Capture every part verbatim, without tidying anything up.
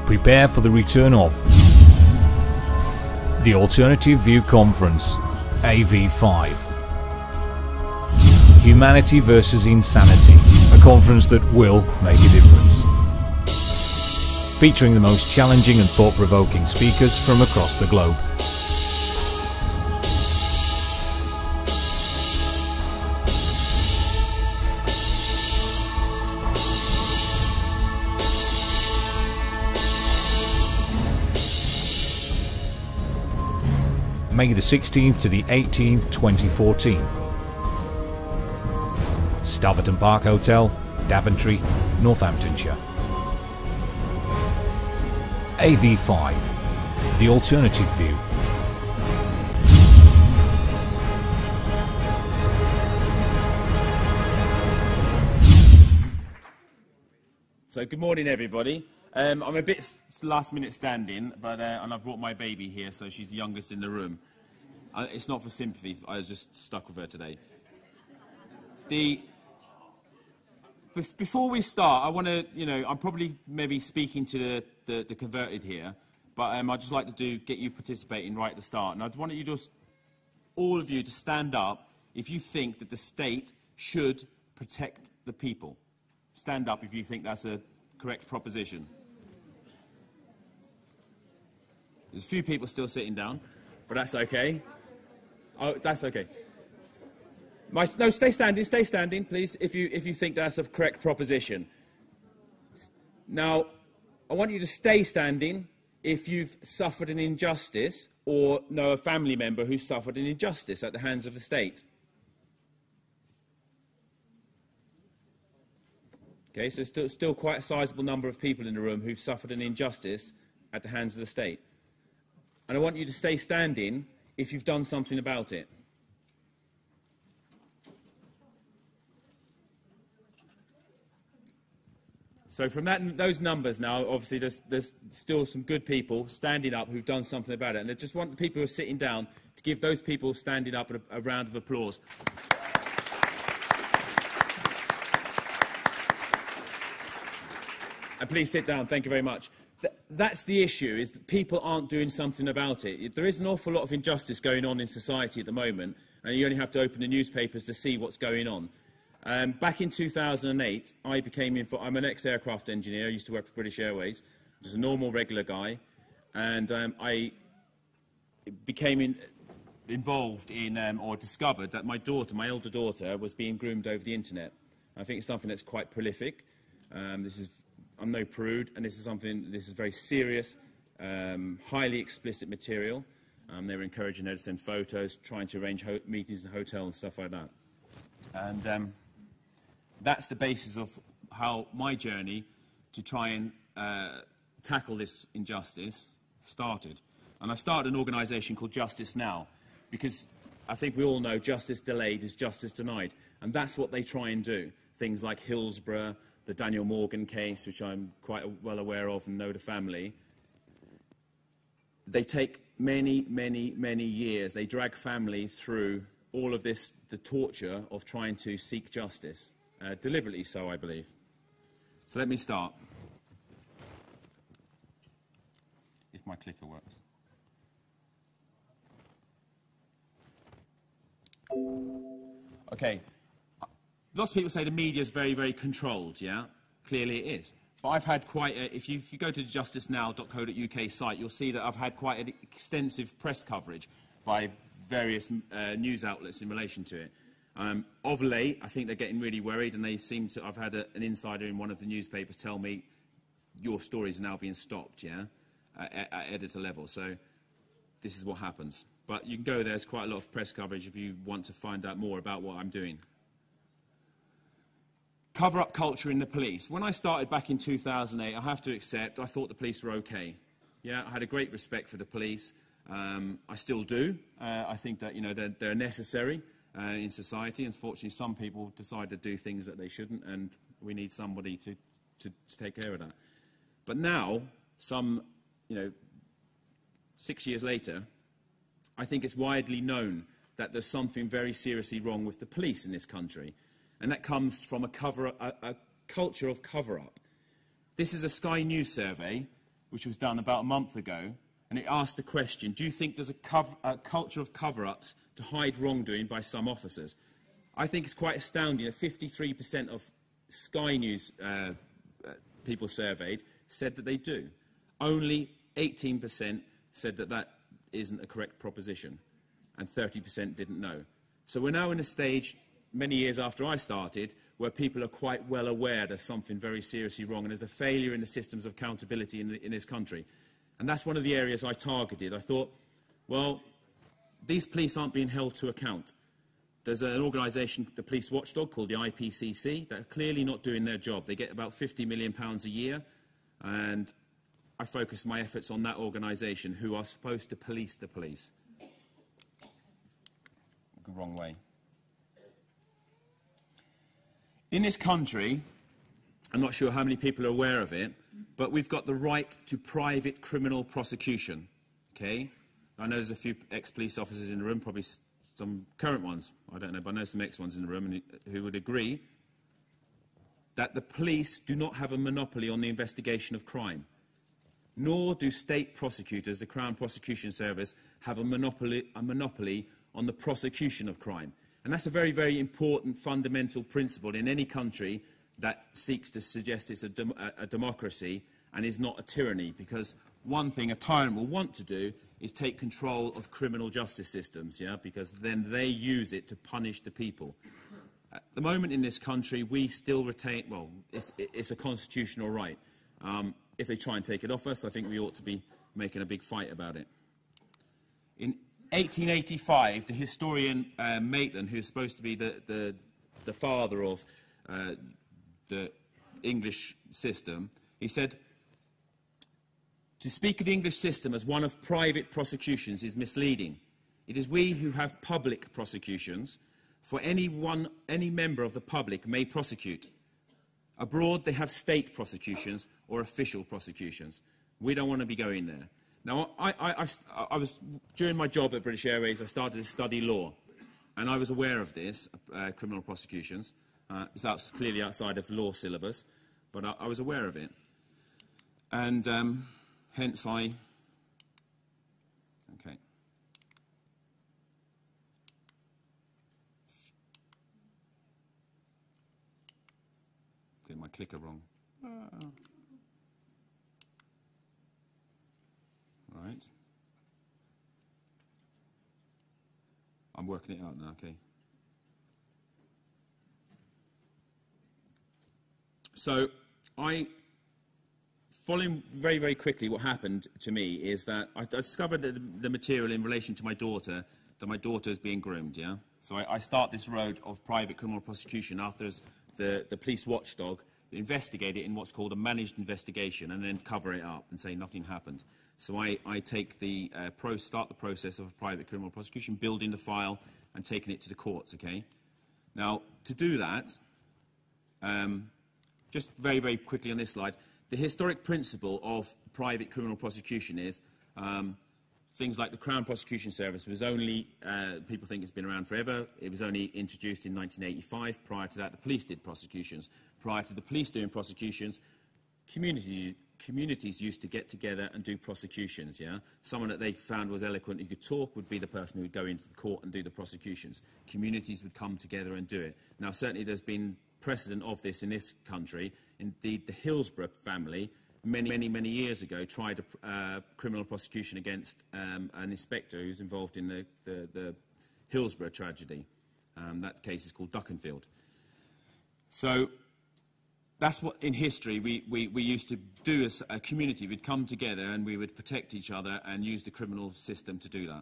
prepare for the return of the Alternative View Conference, A V five. Humanity versus Insanity, a conference that will make a difference. Featuring the most challenging and thought-provoking speakers from across the globe. May the sixteenth to the eighteenth, twenty fourteen. Staverton Park Hotel, Daventry, Northamptonshire. A V five, the Alternative View. So good morning everybody. Um, I'm a bit last minute standing, but uh, and I've brought my baby here, so she's the youngest in the room. Uh, it's not for sympathy, I was just stuck with her today. The, be before we start, I want to, you know, I'm probably maybe speaking to the, the, the converted here, but um, I'd just like to do, get you participating right at the start. And I just want you just, all of you to stand up if you think that the state should protect the people. Stand up if you think that's a correct proposition. There's a few people still sitting down, but that's okay. Oh, that's okay. My, no, stay standing, stay standing, please, if you, if you think that's a correct proposition. Now, I want you to stay standing if you've suffered an injustice or know a family member who's suffered an injustice at the hands of the state. Okay, so there's still, still quite a sizable number of people in the room who've suffered an injustice at the hands of the state. And I want you to stay standing if you've done something about it. So from that, those numbers now, obviously there's, there's still some good people standing up who've done something about it. And I just want the people who are sitting down to give those people standing up a, a round of applause. And please sit down, thank you very much. Th that's the issue, is that people aren't doing something about it. There is an awful lot of injustice going on in society at the moment, and you only have to open the newspapers to see what's going on. Um, back in two thousand eight, I became involved. I'm an ex-aircraft engineer. I used to work for British Airways. Just a normal, regular guy. And um, I became in, involved in, um, or discovered that my daughter, my elder daughter, was being groomed over the internet. I think it's something that's quite prolific. Um, this is, I'm no prude, and this is something, this is very serious, um, highly explicit material. Um, they were encouraging her to send photos, trying to arrange ho meetings in the hotel and stuff like that. And um, that's the basis of how my journey to try and uh, tackle this injustice started. And I started an organisation called Justice Now, because I think we all know justice delayed is justice denied. And that's what they try and do. Things like Hillsborough, the Daniel Morgan case, which I'm quite well aware of and know the family. They take many, many, many years. They drag families through all of this, the torture of trying to seek justice. Uh, deliberately so, I believe. So let me start. If my clicker works. Okay. Lots of people say the media is very, very controlled, yeah? Clearly it is. But I've had quite a, if you, if you go to the justice now dot co dot U K site, you'll see that I've had quite an extensive press coverage by various uh, news outlets in relation to it. Um, of late, I think they're getting really worried, and they seem to, I've had a, an insider in one of the newspapers tell me, your stories are now being stopped, yeah? At, at editor level, so this is what happens. But you can go there, there's quite a lot of press coverage if you want to find out more about what I'm doing. Cover-up culture in the police. When I started back in two thousand eight, I have to accept, I thought the police were okay. Yeah, I had a great respect for the police. Um, I still do. Uh, I think that, you know, they're, they're necessary uh, in society. Unfortunately, some people decide to do things that they shouldn't, and we need somebody to, to, to take care of that. But now, some, you know, six years later, I think it's widely known that there's something very seriously wrong with the police in this country. And that comes from a, cover, a, a culture of cover-up. This is a Sky News survey which was done about a month ago, and it asked the question, do you think there's a, cover, a culture of cover-ups to hide wrongdoing by some officers? I think it's quite astounding that fifty-three percent of Sky News uh, uh, people surveyed said that they do. Only eighteen percent said that that isn't a correct proposition, and thirty percent didn't know. So we're now in a stage, many years after I started, where people are quite well aware there's something very seriously wrong, and there's a failure in the systems of accountability in, the, in this country. And that's one of the areas I targeted. I thought, well, these police aren't being held to account. There's an organisation, the police watchdog, called the I P C C, that are clearly not doing their job. They get about fifty million pounds a year, and I focus my efforts on that organisation, who are supposed to police the police. The wrong way. In this country, I'm not sure how many people are aware of it, but we've got the right to private criminal prosecution. Okay? I know there's a few ex-police officers in the room, probably some current ones, I don't know, but I know some ex-ones in the room and who would agree that the police do not have a monopoly on the investigation of crime, nor do state prosecutors, the Crown Prosecution Service, have a monopoly, a monopoly on the prosecution of crime. And that's a very, very important fundamental principle in any country that seeks to suggest it's a, dem a, a democracy and is not a tyranny, because one thing a tyrant will want to do is take control of criminal justice systems, yeah, because then they use it to punish the people. At the moment in this country, we still retain, well, it's, it's a constitutional right. Um, if they try and take it off us, I think we ought to be making a big fight about it. In eighteen eighty-five, the historian uh, Maitland, who's supposed to be the, the, the father of uh, the English system, he said, to speak of the English system as one of private prosecutions is misleading. It is we who have public prosecutions, for any, one, any member of the public may prosecute. Abroad, they have state prosecutions or official prosecutions. We don't want to be going there. Now, I, I, I, I was, during my job at British Airways, I started to study law, and I was aware of this, uh, criminal prosecutions. Uh, it's out, clearly outside of the law syllabus, but I, I was aware of it. And um, hence I... Okay. Get my clicker wrong. Uh. Right. I'm working it out now, okay. So, I, following very, very quickly what happened to me is that I discovered that the, the material in relation to my daughter, that my daughter is being groomed, yeah? So I, I start this road of private criminal prosecution after the, the police watchdog investigate it in what's called a managed investigation and then cover it up and say nothing happened. So I, I take the, uh, pro start the process of a private criminal prosecution, building the file and taking it to the courts, okay? Now, to do that, um, just very, very quickly on this slide, the historic principle of private criminal prosecution is um, things like the Crown Prosecution Service was only, uh, people think it's been around forever, it was only introduced in nineteen eighty-five. Prior to that, the police did prosecutions. Prior to the police doing prosecutions, communities, communities used to get together and do prosecutions, yeah? Someone that they found was eloquent who could talk would be the person who would go into the court and do the prosecutions. Communities would come together and do it. Now, certainly there's been precedent of this in this country. Indeed, the Hillsborough family, many, many, many years ago, tried a uh, criminal prosecution against um, an inspector who was involved in the, the, the Hillsborough tragedy. Um, that case is called Duckenfield. So that's what, in history, we, we, we used to do as a community. We'd come together and we would protect each other and use the criminal system to do that.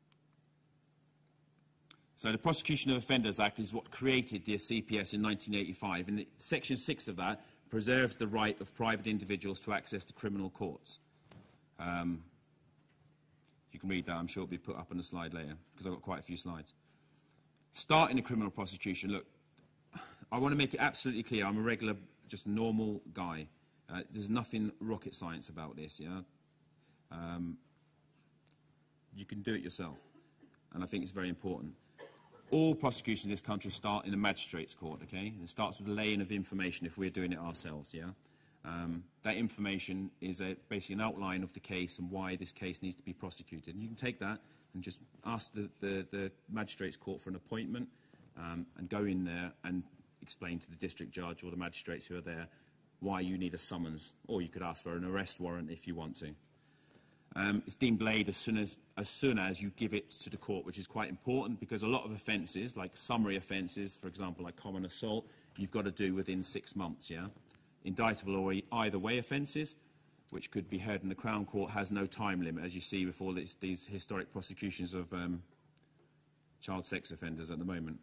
So the Prosecution of Offenders Act is what created the C P S in nineteen eighty-five, and it, Section six of that preserves the right of private individuals to access the criminal courts. Um, you can read that, I'm sure it'll be put up on the slide later, because I've got quite a few slides. Starting a criminal prosecution, look, I want to make it absolutely clear, I'm a regular, just a normal guy. Uh, there's nothing rocket science about this, yeah? Um, you can do it yourself, and I think it's very important. All prosecutions in this country start in a magistrate's court, okay? And it starts with the laying of information if we're doing it ourselves, yeah? Um, that information is a, basically an outline of the case and why this case needs to be prosecuted. And you can take that and just ask the, the, the magistrate's court for an appointment um, and go in there and explain to the district judge or the magistrates who are there why you need a summons, or you could ask for an arrest warrant if you want to. Um, it's deemed laid as soon as, as soon as you give it to the court, which is quite important because a lot of offences, like summary offences, for example, like common assault, you've got to do within six months, yeah? Indictable or either way offences, which could be heard in the Crown Court, has no time limit, as you see with all these, these historic prosecutions of um, child sex offenders at the moment.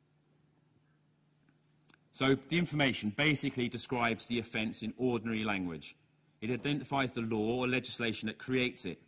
So the information basically describes the offence in ordinary language. It identifies the law or legislation that creates it.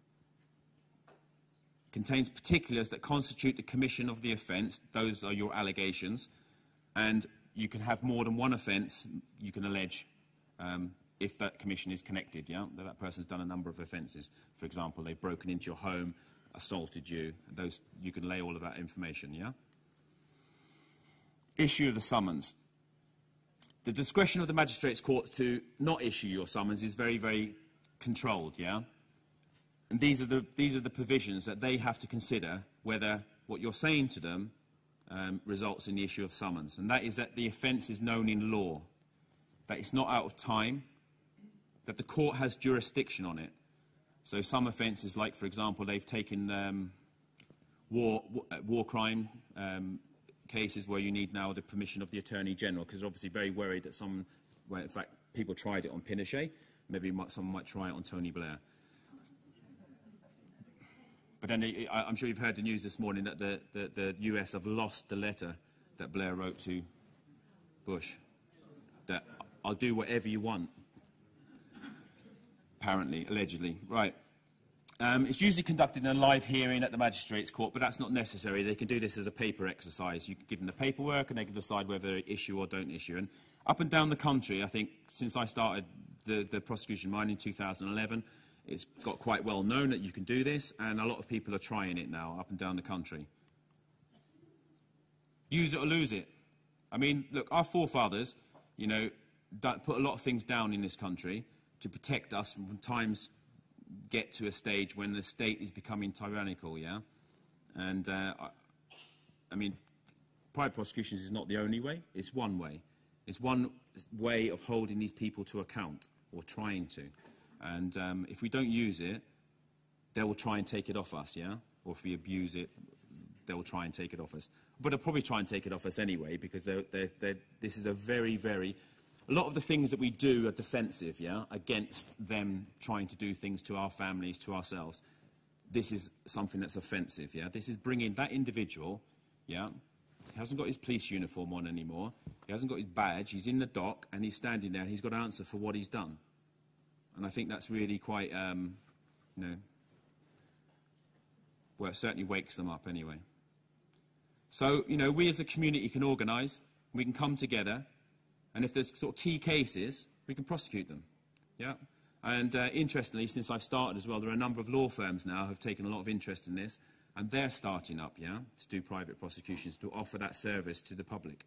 Contains particulars that constitute the commission of the offence. Those are your allegations. And you can have more than one offence you can allege um, if that commission is connected, yeah? That that person's done a number of offences. For example, they've broken into your home, assaulted you. Those, you can lay all of that information, yeah? Issue of the summons. The discretion of the magistrate's court to not issue your summons is very, very controlled, yeah? And these are the, these are the provisions that they have to consider whether what you're saying to them um, results in the issue of summons. And that is that the offence is known in law, that it's not out of time, that the court has jurisdiction on it. So some offences, like, for example, they've taken um, war, war crime um, cases where you need now the permission of the Attorney General, because they're obviously very worried that some, well, in fact, people tried it on Pinochet. Maybe might, someone might try it on Tony Blair. But then I, I'm sure you've heard the news this morning that the, the, the U S have lost the letter that Blair wrote to Bush, that I'll do whatever you want, apparently, allegedly. Right. Um, it's usually conducted in a live hearing at the magistrate's court, but that's not necessary. They can do this as a paper exercise. You can give them the paperwork and they can decide whether they issue or don't issue. And up and down the country, I think, since I started the, the prosecution of mine in two thousand eleven, it's got quite well known that you can do this, and a lot of people are trying it now up and down the country. Use it or lose it. I mean, look, our forefathers, you know, put a lot of things down in this country to protect us from times get to a stage when the state is becoming tyrannical, yeah? And, uh, I, I mean, private prosecutions is not the only way. It's one way. It's one way of holding these people to account, or trying to. And um, if we don't use it, they will try and take it off us, yeah? Or if we abuse it, they will try and take it off us. But they'll probably try and take it off us anyway, because they're, they're, they're, this is a very, very... A lot of the things that we do are defensive, yeah, against them trying to do things to our families, to ourselves. This is something that's offensive, yeah. This is bringing that individual, yeah, he hasn't got his police uniform on anymore, he hasn't got his badge, he's in the dock, and he's standing there, and he's got to answer for what he's done. And I think that's really quite, um, you know, well, it certainly wakes them up anyway. So, you know, we as a community can organise, we can come together, and if there's sort of key cases, we can prosecute them. Yeah? And uh, interestingly, since I've started as well, there are a number of law firms now who have taken a lot of interest in this, and they're starting up, yeah, to do private prosecutions, to offer that service to the public.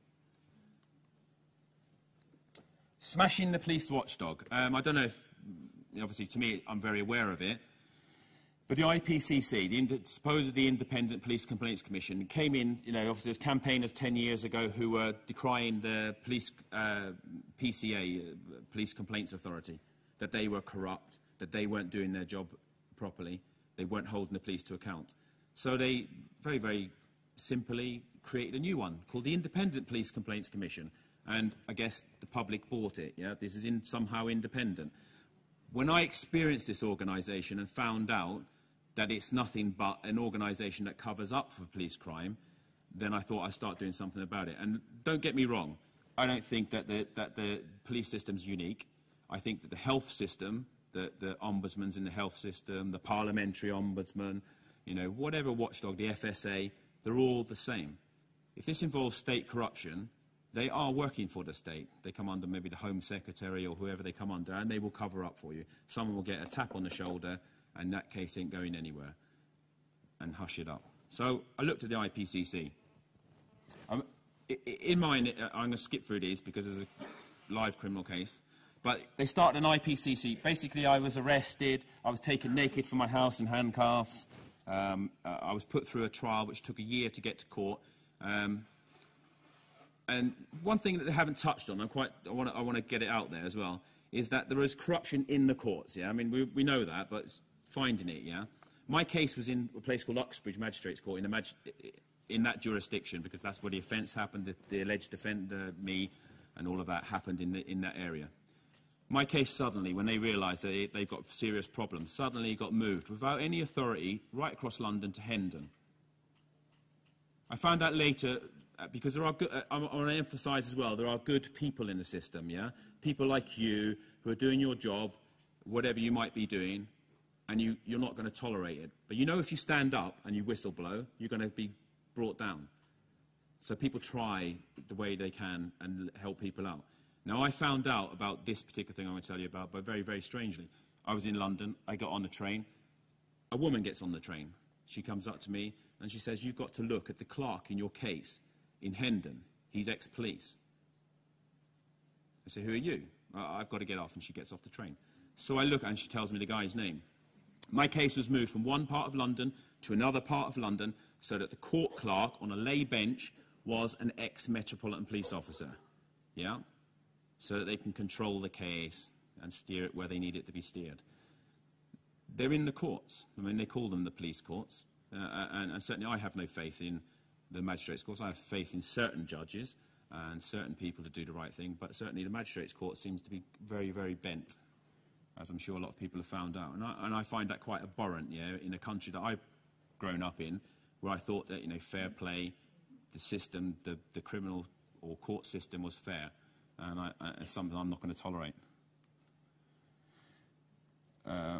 Smashing the police watchdog. Um, I don't know if, obviously to me, I'm very aware of it, but the I P C C, the supposedly Independent Police Complaints Commission, came in, you know, obviously there's campaigners ten years ago who were decrying the police, uh, P C A, uh, Police Complaints Authority, that they were corrupt, that they weren't doing their job properly, they weren't holding the police to account. So they very, very simply created a new one called the Independent Police Complaints Commission. And I guess the public bought it, yeah? This is in, somehow independent. When I experienced this organisation and found out that it's nothing but an organisation that covers up for police crime, then I thought I'd start doing something about it. And don't get me wrong, I don't think that the, that the police system's unique. I think that the health system, the, the ombudsman's in the health system, the parliamentary ombudsman, you know, whatever watchdog, the F S A, they're all the same. If this involves state corruption, they are working for the state. They come under maybe the Home Secretary or whoever they come under, and they will cover up for you. Someone will get a tap on the shoulder, and that case ain't going anywhere, and hush it up. So I looked at the I P C C. Um, in mine, I'm going to skip through these because there's a live criminal case. But they started an I P C C. Basically, I was arrested. I was taken naked from my house in handcuffs. Um, uh, I was put through a trial which took a year to get to court. Um, and one thing that they haven't touched on, I'm quite, I want to I want to get it out there as well, is that there is corruption in the courts. Yeah, I mean we we know that, but finding it. Yeah, my case was in a place called Uxbridge Magistrates Court in the mag in that jurisdiction because that's where the offence happened. The, the alleged offender, me, and all of that happened in the, in that area. My case suddenly, when they realised that it, they've got serious problems, suddenly got moved without any authority right across London to Hendon. I found out later, uh, because there are good, uh, I want to emphasise as well, there are good people in the system, yeah? People like you who are doing your job, whatever you might be doing, and you, you're not going to tolerate it. But you know if you stand up and you whistle blow, you're going to be brought down. So people try the way they can and help people out. Now, I found out about this particular thing I'm going to tell you about, but very, very strangely. I was in London, I got on the train. A woman gets on the train. She comes up to me and she says, you've got to look at the clerk in your case in Hendon. He's ex-police. I say, who are you? I've got to get off, and she gets off the train. So I look and she tells me the guy's name. My case was moved from one part of London to another part of London so that the court clerk on a lay bench was an ex-Metropolitan Police officer. Yeah? So that they can control the case and steer it where they need it to be steered. They're in the courts. I mean, they call them the police courts. Uh, and, and certainly I have no faith in the magistrates' courts. I have faith in certain judges and certain people to do the right thing. But certainly the magistrates' court seems to be very, very bent, as I'm sure a lot of people have found out. And I, and I find that quite abhorrent, you know, in a country that I've grown up in, where I thought that, you know, fair play, the system, the, the criminal or court system was fair. And I, I, it's something I'm not going to tolerate. Uh,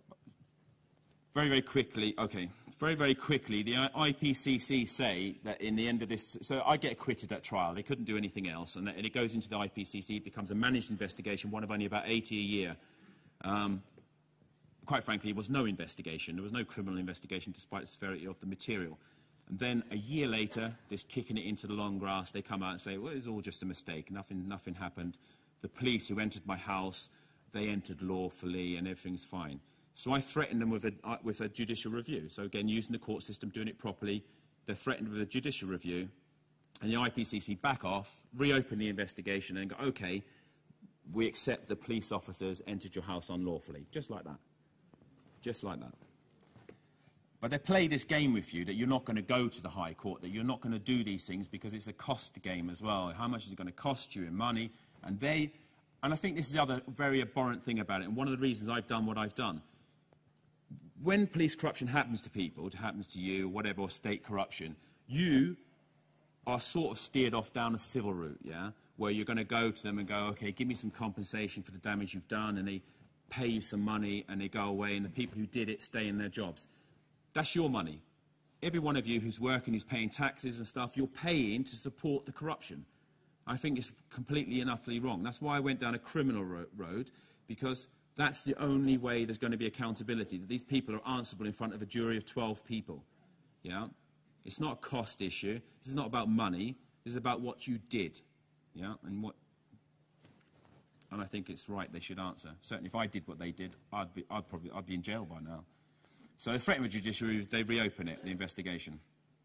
very, very quickly, okay, very, very quickly, the I P C C say that in the end of this, so I get acquitted at trial. They couldn't do anything else, and, and it goes into the I P C C. It becomes a managed investigation, one of only about eighty a year. Um, quite frankly, it was no investigation. There was no criminal investigation, despite the severity of the material. And then a year later, this kicking it into the long grass, they come out and say, well, it was all just a mistake. Nothing, nothing happened. The police who entered my house, they entered lawfully and everything's fine. So I threatened them with a, uh, with a judicial review. So again, using the court system, doing it properly, they're threatened with a judicial review. And the I P C C back off, reopen the investigation and go, OK, we accept the police officers entered your house unlawfully. Just like that. Just like that. But they play this game with you that you're not going to go to the High Court, that you're not going to do these things because it's a cost game as well. How much is it going to cost you in money? And they, and I think this is the other very abhorrent thing about it, and one of the reasons I've done what I've done. When police corruption happens to people, it happens to you, whatever, or state corruption, you are sort of steered off down a civil route, yeah, where you're going to go to them and go, OK, give me some compensation for the damage you've done, and they pay you some money, and they go away, and the people who did it stay in their jobs. That's your money. Every one of you who's working, who's paying taxes and stuff, you're paying to support the corruption. I think it's completely and utterly wrong. That's why I went down a criminal ro road, because that's the only way there's going to be accountability, that these people are answerable in front of a jury of twelve people. Yeah? It's not a cost issue. This is not about money. This is about what you did. Yeah? And what... And I think it's right they should answer. Certainly if I did what they did, I'd, be, I'd probably I'd be in jail by now. So they threatened with judicial review, they reopen it, the investigation.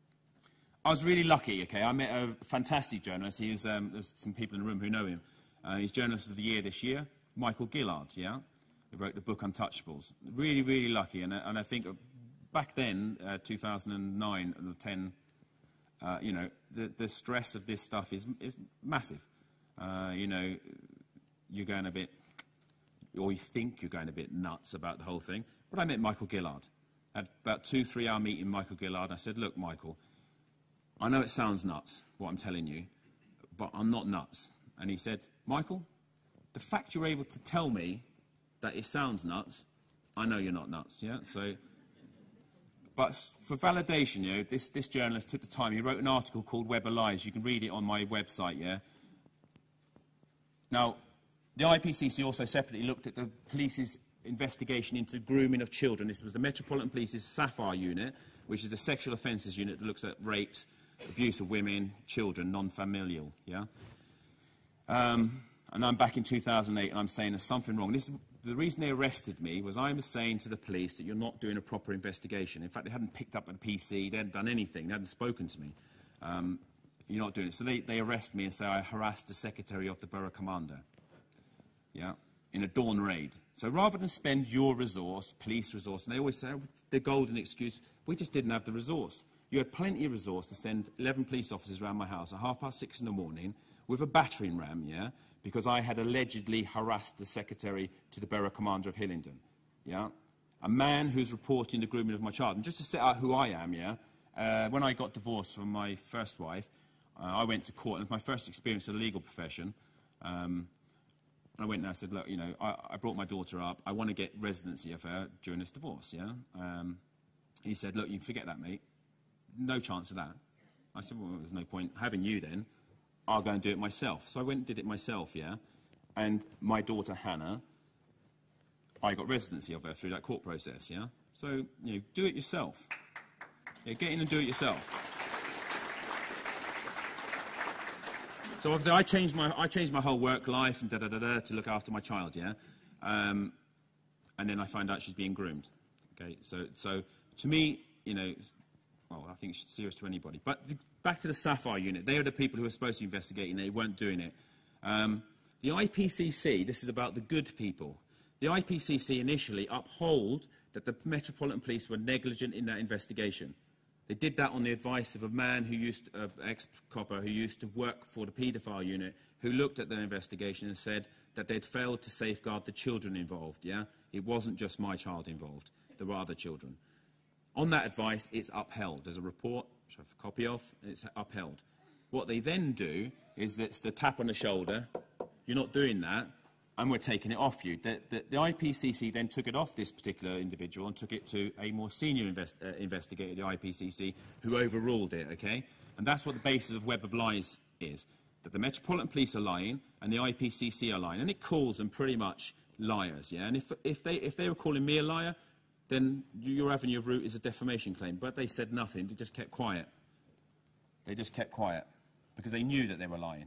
I was really lucky, okay, I met a fantastic journalist. He is, um, there's some people in the room who know him. Uh, he's Journalist of the Year this year, Michael Gillard, yeah, who wrote the book Untouchables. Really, really lucky, and, and I think back then, uh, two thousand nine and ten, uh, you know, the, the stress of this stuff is, is massive. Uh, you know, you're going a bit, or you think you're going a bit nuts about the whole thing. But I met Michael Gillard. I had about two, three hour meeting with Michael Gillard. I said, look, Michael, I know it sounds nuts, what I'm telling you, but I'm not nuts. And he said, Michael, the fact you're able to tell me that it sounds nuts, I know you're not nuts, yeah? So, but for validation, you know, this, this journalist took the time. He wrote an article called Webber Lies. You can read it on my website, yeah? Now, the I P C C also separately looked at the police's investigation into grooming of children. This was the Metropolitan Police's Sapphire unit, which is a sexual offences unit that looks at rapes, abuse of women, children, non-familial, yeah? Um, and I'm back in two thousand eight, and I'm saying there's something wrong. This is, the reason they arrested me was I was saying to the police that you're not doing a proper investigation. In fact, they hadn't picked up a P C, they hadn't done anything, they hadn't spoken to me. Um, you're not doing it. So they, they arrest me and say I harassed the secretary of the borough commander, yeah, in a dawn raid. So rather than spend your resource, police resource, and they always say, oh, the golden excuse, we just didn't have the resource. You had plenty of resource to send eleven police officers around my house at half past six in the morning with a battering ram, yeah, because I had allegedly harassed the secretary to the borough commander of Hillingdon, yeah, a man who's reporting the grooming of my child. And just to set out who I am, yeah, uh, when I got divorced from my first wife, uh, I went to court, and it was my first experience in the legal profession. Um, and I went and I said, look, you know, I, I brought my daughter up. I want to get residency of her during this divorce, yeah. Um, he said, look, you can forget that, mate. No chance of that. I said, well, there's no point having you then. I'll go and do it myself. So I went and did it myself, yeah. And my daughter, Hannah, I got residency of her through that court process, yeah. So, you know, do it yourself. Yeah, get in and do it yourself. So obviously I changed my, I changed my whole work life and da-da-da-da to look after my child, yeah. Um, and then I find out she's being groomed. Okay, so, so to me, you know, well, I think it's serious to anybody. But the, back to the Sapphire unit. They are the people who were supposed to investigate, and they weren't doing it. Um, the I P C C, this is about the good people. The I P C C initially uphold that the Metropolitan Police were negligent in that investigation. They did that on the advice of a man who used, uh, ex-copper, who used to work for the paedophile unit, who looked at their investigation and said that they'd failed to safeguard the children involved, yeah? It wasn't just my child involved. There were other children. On that advice, it's upheld. There's a report, which I have a copy of, and it's upheld. What they then do is that's the tap on the shoulder. You're not doing that, and we're taking it off you. The, the, the I P C C then took it off this particular individual and took it to a more senior invest, uh, investigator, the I P C C, who overruled it, okay? And that's what the basis of Web of Lies is, that the Metropolitan Police are lying and the I P C C are lying, and it calls them pretty much liars, yeah? And if, if, they, if they were calling me a liar, then your avenue of route is a defamation claim. But they said nothing, they just kept quiet. They just kept quiet, because they knew that they were lying.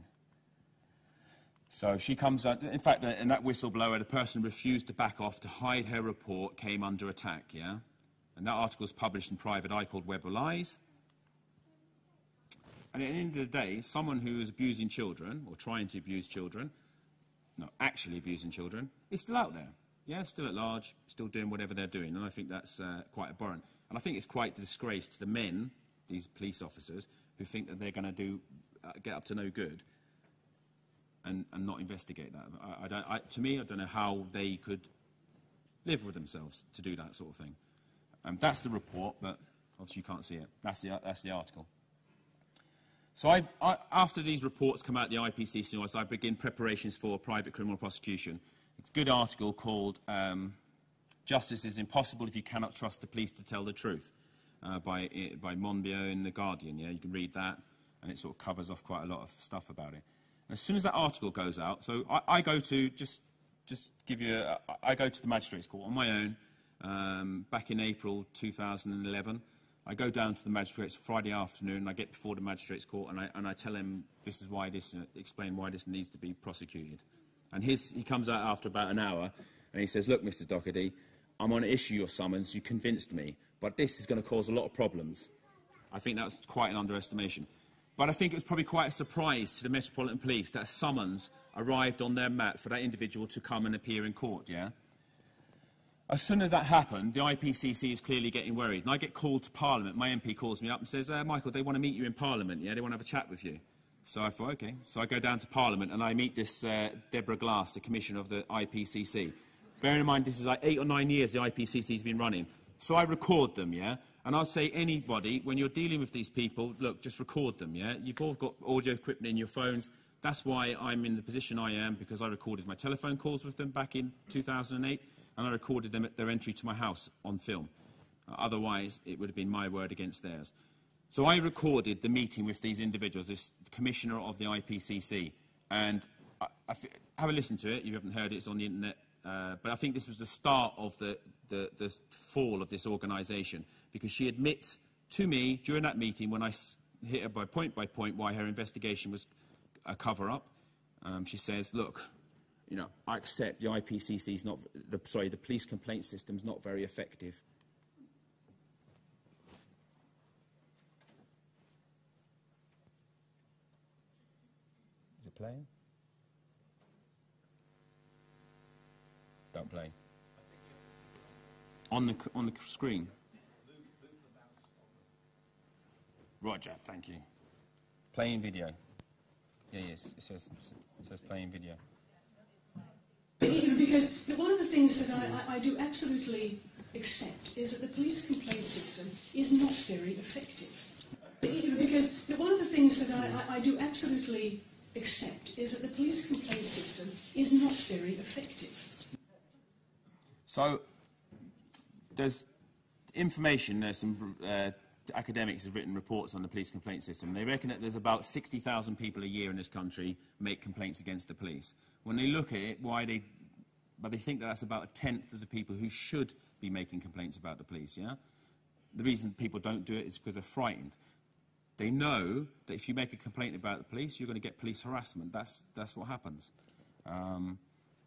So she comes out, in fact, in that whistleblower, the person refused to back off to hide her report, came under attack, yeah? And that article was published in Private Eye called Web of Lies. And at the end of the day, someone who is abusing children, or trying to abuse children, not actually abusing children, is still out there. Yeah, still at large, still doing whatever they're doing, and I think that's uh, quite abhorrent. And I think it's quite a disgrace to the men, these police officers, who think that they're going to do, uh, get up to no good and, and not investigate that. I, I don't, I, to me, I don't know how they could live with themselves to do that sort of thing. Um, that's the report, but obviously you can't see it. That's the, that's the article. So I, I, after these reports come out of the I P C C, I begin preparations for private criminal prosecution. It's a good article called um, Justice is Impossible If You Cannot Trust the Police to Tell the Truth, uh, by, by Monbiot in The Guardian. Yeah, you can read that, and it sort of covers off quite a lot of stuff about it. And as soon as that article goes out, so I, I go to, just, just give you, a, I go to the Magistrates Court on my own, um, back in April two thousand eleven. I go down to the Magistrates Friday afternoon, and I get before the Magistrates Court, and I, and I tell him this is why this, uh, explain why this needs to be prosecuted. And his, he comes out after about an hour, and he says, look, Mister Doherty, I'm going to issue your summons. You convinced me. But this is going to cause a lot of problems. I think that's quite an underestimation. But I think it was probably quite a surprise to the Metropolitan Police that a summons arrived on their mat for that individual to come and appear in court, yeah? As soon as that happened, the I P C C is clearly getting worried. And I get called to Parliament. My M P calls me up and says, uh, Michael, they want to meet you in Parliament, yeah? They want to have a chat with you. So I thought, OK. So I go down to Parliament and I meet this uh, Deborah Glass, the Commissioner of the I P C C. Bearing in mind, this is like eight or nine years the I P C C has been running. So I record them, yeah? And I'll say, anybody, when you're dealing with these people, look, just record them, yeah? You've all got audio equipment in your phones. That's why I'm in the position I am, because I recorded my telephone calls with them back in two thousand eight, and I recorded them at their entry to my house on film. Uh, otherwise, it would have been my word against theirs. So I recorded the meeting with these individuals, this Commissioner of the I P C C, and I, I have a listen to it. You haven't heard it, it's on the internet. Uh, but I think this was the start of the, the, the fall of this organisation, because she admits to me during that meeting, when I hit her by point by point why her investigation was a cover-up, Um, she says, look, you know, I accept the I P C C is not, the, sorry, the police complaint system is not very effective. Is it playing? Don't play. On the, on the screen. Roger, thank you. Playing video. Yeah, yes, it says, it says playing video. Because one of the things that I, I, I do absolutely accept is that the police complaint system is not very effective. Because one of the things that I, I, I do absolutely accept is that the police complaint system is not very effective. So, there's information, there's some uh, academics have written reports on the police complaint system. They reckon that there's about sixty thousand people a year in this country make complaints against the police. When they look at it, why they, but they think that that's about a tenth of the people who should be making complaints about the police, yeah? The reason people don't do it is because they're frightened. They know that if you make a complaint about the police, you're going to get police harassment. That's, that's what happens. Um,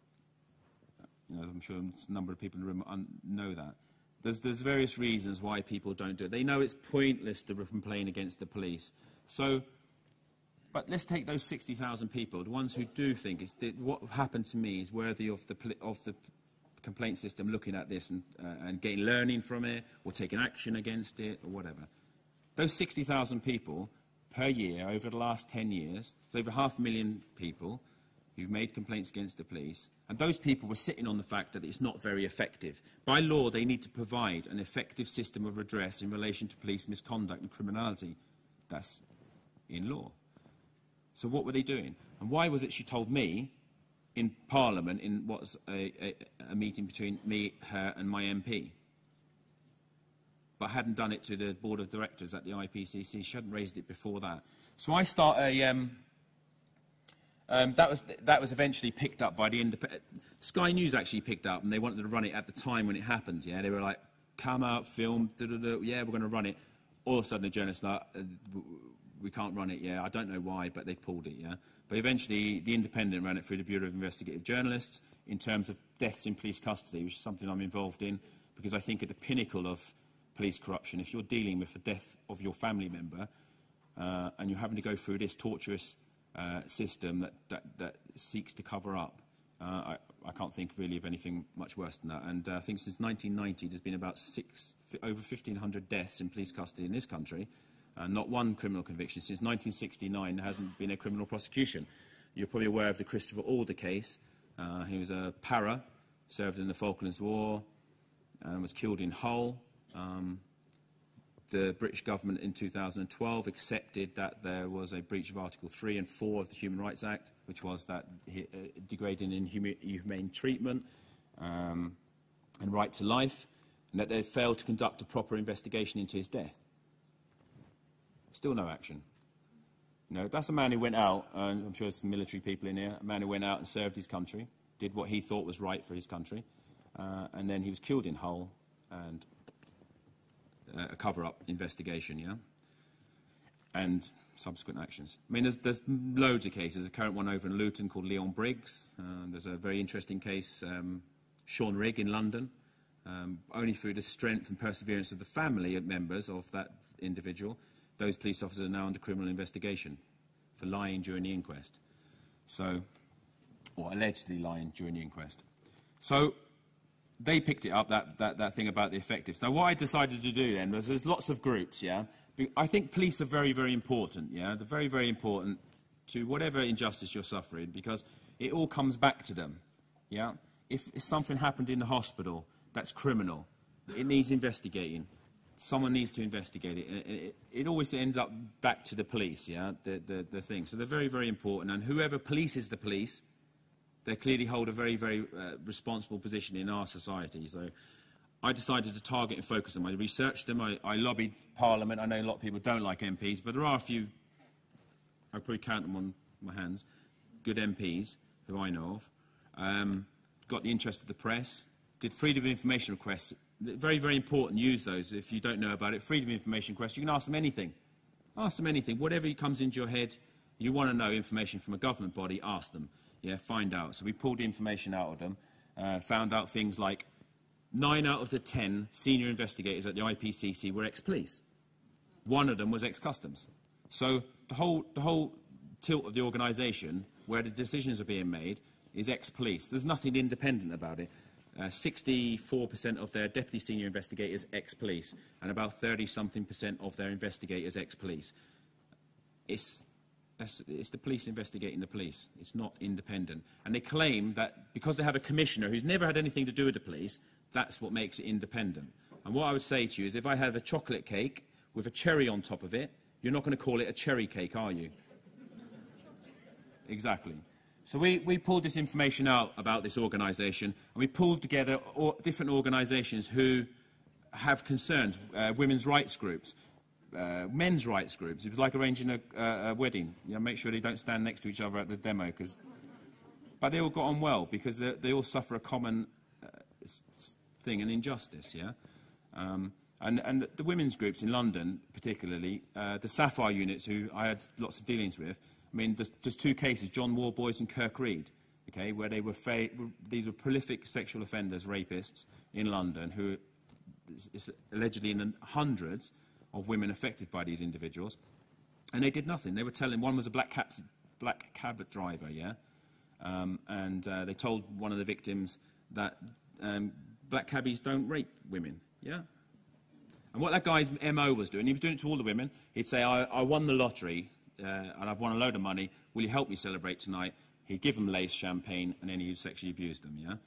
you know, I'm sure a number of people in the room know that. There's, there's various reasons why people don't do it. They know it's pointless to complain against the police. So, but let's take those sixty thousand people, the ones who do think it's, what happened to me is worthy of the, of the complaint system looking at this and, uh, and getting learning from it, or taking action against it, or whatever. Those sixty thousand people per year over the last ten years, it's over half a million people who've made complaints against the police, and those people were sitting on the fact that it's not very effective. By law, they need to provide an effective system of redress in relation to police misconduct and criminality. That's in law. So what were they doing? And why was it she told me in Parliament, in what was a, a, a meeting between me, her and my M P, but hadn't done it to the Board of Directors at the I P C C? She hadn't raised it before that. So I start a... Um, Um, that, was, that was eventually picked up by the independent... Sky News actually picked up, and they wanted to run it at the time when it happened, yeah? They were like, come out, film, da, da, da, yeah, we're going to run it. All of a sudden, the journalists are like, uh, we can't run it, yeah. I don't know why, but they pulled it, yeah? But eventually, the Independent ran it through the Bureau of Investigative Journalists in terms of deaths in police custody, which is something I'm involved in, because I think at the pinnacle of police corruption, if you're dealing with the death of your family member, uh, and you're having to go through this torturous Uh, system that, that, that seeks to cover up. Uh, I, I can't think really of anything much worse than that. And uh, I think since nineteen ninety, there's been about six, over fifteen hundred deaths in police custody in this country. Uh, not one criminal conviction. Since nineteen sixty-nine, there hasn't been a criminal prosecution. You're probably aware of the Christopher Alder case. Uh, he was a para, served in the Falklands War, and was killed in Hull. Um, The British government in two thousand twelve accepted that there was a breach of Article three and four of the Human Rights Act, which was that uh, degrading inhumane treatment um, and right to life, and that they failed to conduct a proper investigation into his death. Still no action. You know, that's a man who went out, and I'm sure there's some military people in here, a man who went out and served his country, did what he thought was right for his country, uh, and then he was killed in Hull, and Uh, a cover-up investigation, yeah, and subsequent actions. I mean, there's, there's loads of cases. A current one over in Luton called Leon Briggs. Uh, there's a very interesting case, um, Sean Rigg in London. Um, only through the strength and perseverance of the family members of that individual, those police officers are now under criminal investigation for lying during the inquest. So, or allegedly lying during the inquest. So, they picked it up, that, that, that thing about the effectiveness. Now, what I decided to do then was there's lots of groups, yeah? I think police are very, very important, yeah? They're very, very important to whatever injustice you're suffering, because it all comes back to them, yeah? If, if something happened in the hospital that's criminal, it needs investigating. Someone needs to investigate it. It, it, it always ends up back to the police, yeah? The, the, the thing. So they're very, very important. And whoever polices the police, they clearly hold a very, very uh, responsible position in our society. So I decided to target and focus them. I researched them. I, I lobbied Parliament. I know a lot of people don't like M Ps, but there are a few, I'll probably count them on my hands, good M Ps who I know of. Um, got the interest of the press. Did freedom of information requests. Very, very important. Use those if you don't know about it. Freedom of information requests. You can ask them anything. Ask them anything. Whatever comes into your head, You want to know information from a government body, ask them. Yeah, find out. So we pulled information out of them, uh, found out things like nine out of the ten senior investigators at the I P C C were ex-police. One of them was ex-customs. So the whole, the whole tilt of the organisation, where the decisions are being made, is ex-police. There's nothing independent about it. sixty-four percent of their deputy senior investigators ex-police, and about thirty-something percent of their investigators ex-police. It's, it's the police investigating the police. It's not independent. And they claim that because they have a commissioner who's never had anything to do with the police, that's what makes it independent. And what I would say to you is, if I have a chocolate cake with a cherry on top of it, you're not going to call it a cherry cake, are you? Exactly. So we, we pulled this information out about this organisation, and we pulled together or, different organisations who have concerns, uh, women's rights groups, uh, men's rights groups. It was like arranging a, uh, a wedding. You know, make sure they don't stand next to each other at the demo. Cause, but they all got on well, because they, they all suffer a common uh, thing, an injustice, yeah? Um, and, and the women's groups in London, particularly, uh, the Sapphire units, who I had lots of dealings with, I mean, there's, there's two cases, John Warboys and Kirk Reed, okay, where they were fa these were prolific sexual offenders, rapists in London, who is, is allegedly in the hundreds of women affected by these individuals, and they did nothing. They were telling, one was a black cab, black cab driver, yeah, um, and uh, they told one of the victims that um, black cabbies don't rape women, yeah. And what that guy's M O was doing, he was doing it to all the women. He'd say, I, I won the lottery, Uh, and I've won a load of money, will you help me celebrate tonight? He'd give them lace champagne, and then he'd sexually abuse them, yeah?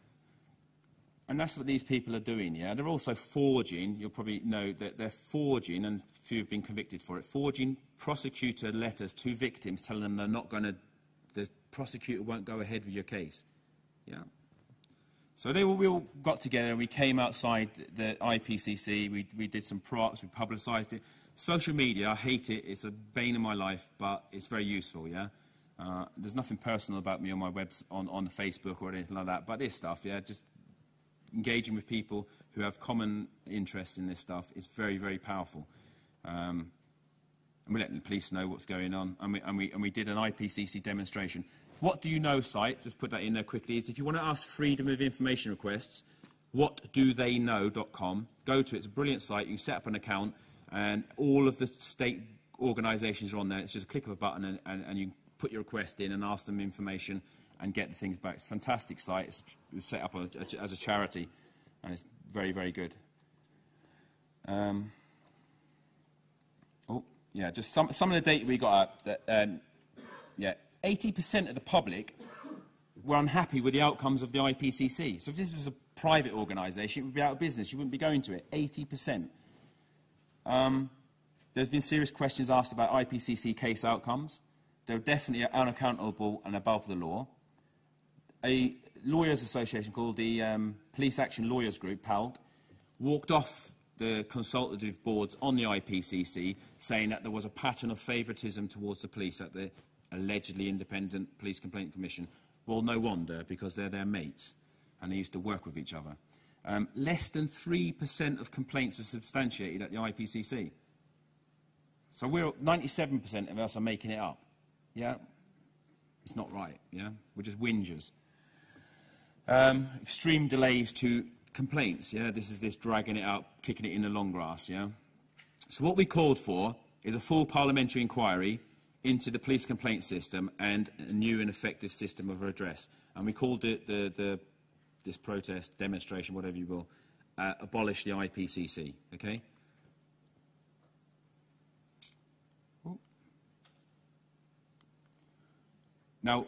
And that's what these people are doing, yeah? They're also forging, you'll probably know that they're forging, and few have been convicted for it, forging prosecutor letters to victims telling them they're not going to, the prosecutor won't go ahead with your case, yeah? So they all, we all got together, we came outside the I P C C, we, we did some props, we publicised it. Social media, I hate it, it's a bane of my life, but it's very useful, yeah? Uh, there's nothing personal about me on my webs on, on Facebook or anything like that, but this stuff, yeah, just engaging with people who have common interests in this stuff is very, very powerful. Um, and we're letting the police know what's going on, and we, and, we, and we did an I P C C demonstration. What Do You Know site, just put that in there quickly, is if you want to ask freedom of information requests, what do they know dot com, go to it, it's a brilliant site, you can set up an account, and all of the state organisations are on there. It's just a click of a button, and, and, and you can put your request in and ask them information and get the things back. It's a fantastic site. It's, it was set up a, a, as a charity, and it's very, very good. Um, oh, yeah, just some, some of the data we got up. That, um, yeah, eighty percent of the public were unhappy with the outcomes of the I P C C. So if this was a private organisation, it would be out of business. You wouldn't be going to it. eighty percent. Um, there's been serious questions asked about I P C C case outcomes. They're definitely unaccountable and above the law. A lawyers' association called the um, Police Action Lawyers Group, P A L G, walked off the consultative boards on the I P C C, saying that there was a pattern of favouritism towards the police at the allegedly independent Police Complaint Commission. Well, no wonder, because they're their mates, and they used to work with each other. Um, less than three percent of complaints are substantiated at the I P C C. So we're ninety-seven percent of us are making it up. Yeah? It's not right, yeah? We're just whingers. Um, extreme delays to complaints, yeah? This is this dragging it out, kicking it in the long grass, yeah? So what we called for is a full parliamentary inquiry into the police complaint system and a new and effective system of redress. And we called it the, the this protest, demonstration, whatever you will, uh, abolish the I P C C, okay? Ooh. Now,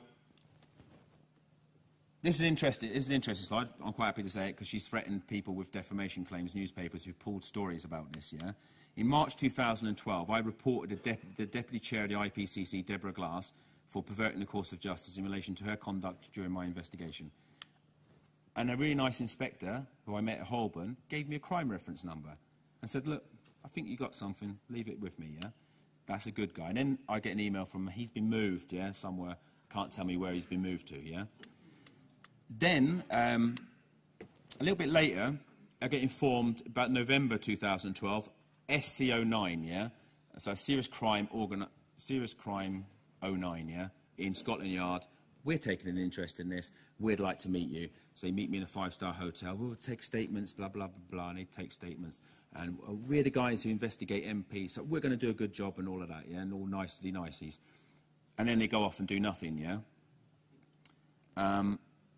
this is, interesting, this is an interesting slide. I'm quite happy to say it, because she's threatened people with defamation claims, newspapers who pulled stories about this, yeah? In March two thousand twelve, I reported the, Dep the Deputy Chair of the I P C C, Deborah Glass, for perverting the course of justice in relation to her conduct during my investigation. And a really nice inspector, who I met at Holborn, gave me a crime reference number and said, look, I think you got something, leave it with me, yeah? That's a good guy. And then I get an email from him, he's been moved, yeah, somewhere. Can't tell me where he's been moved to, yeah? Then, um, a little bit later, I get informed about November two thousand twelve, S C O nine, yeah? So serious crime, organ serious crime oh nine, yeah, in Scotland Yard. We're taking an interest in this. We'd like to meet you. So they meet me in a five-star hotel. We'll take statements, blah, blah, blah, blah, and they take statements. And uh, we're the guys who investigate M Ps, so we're going to do a good job and all of that, yeah, and all nicety niceties. And then they go off and do nothing, yeah. Um,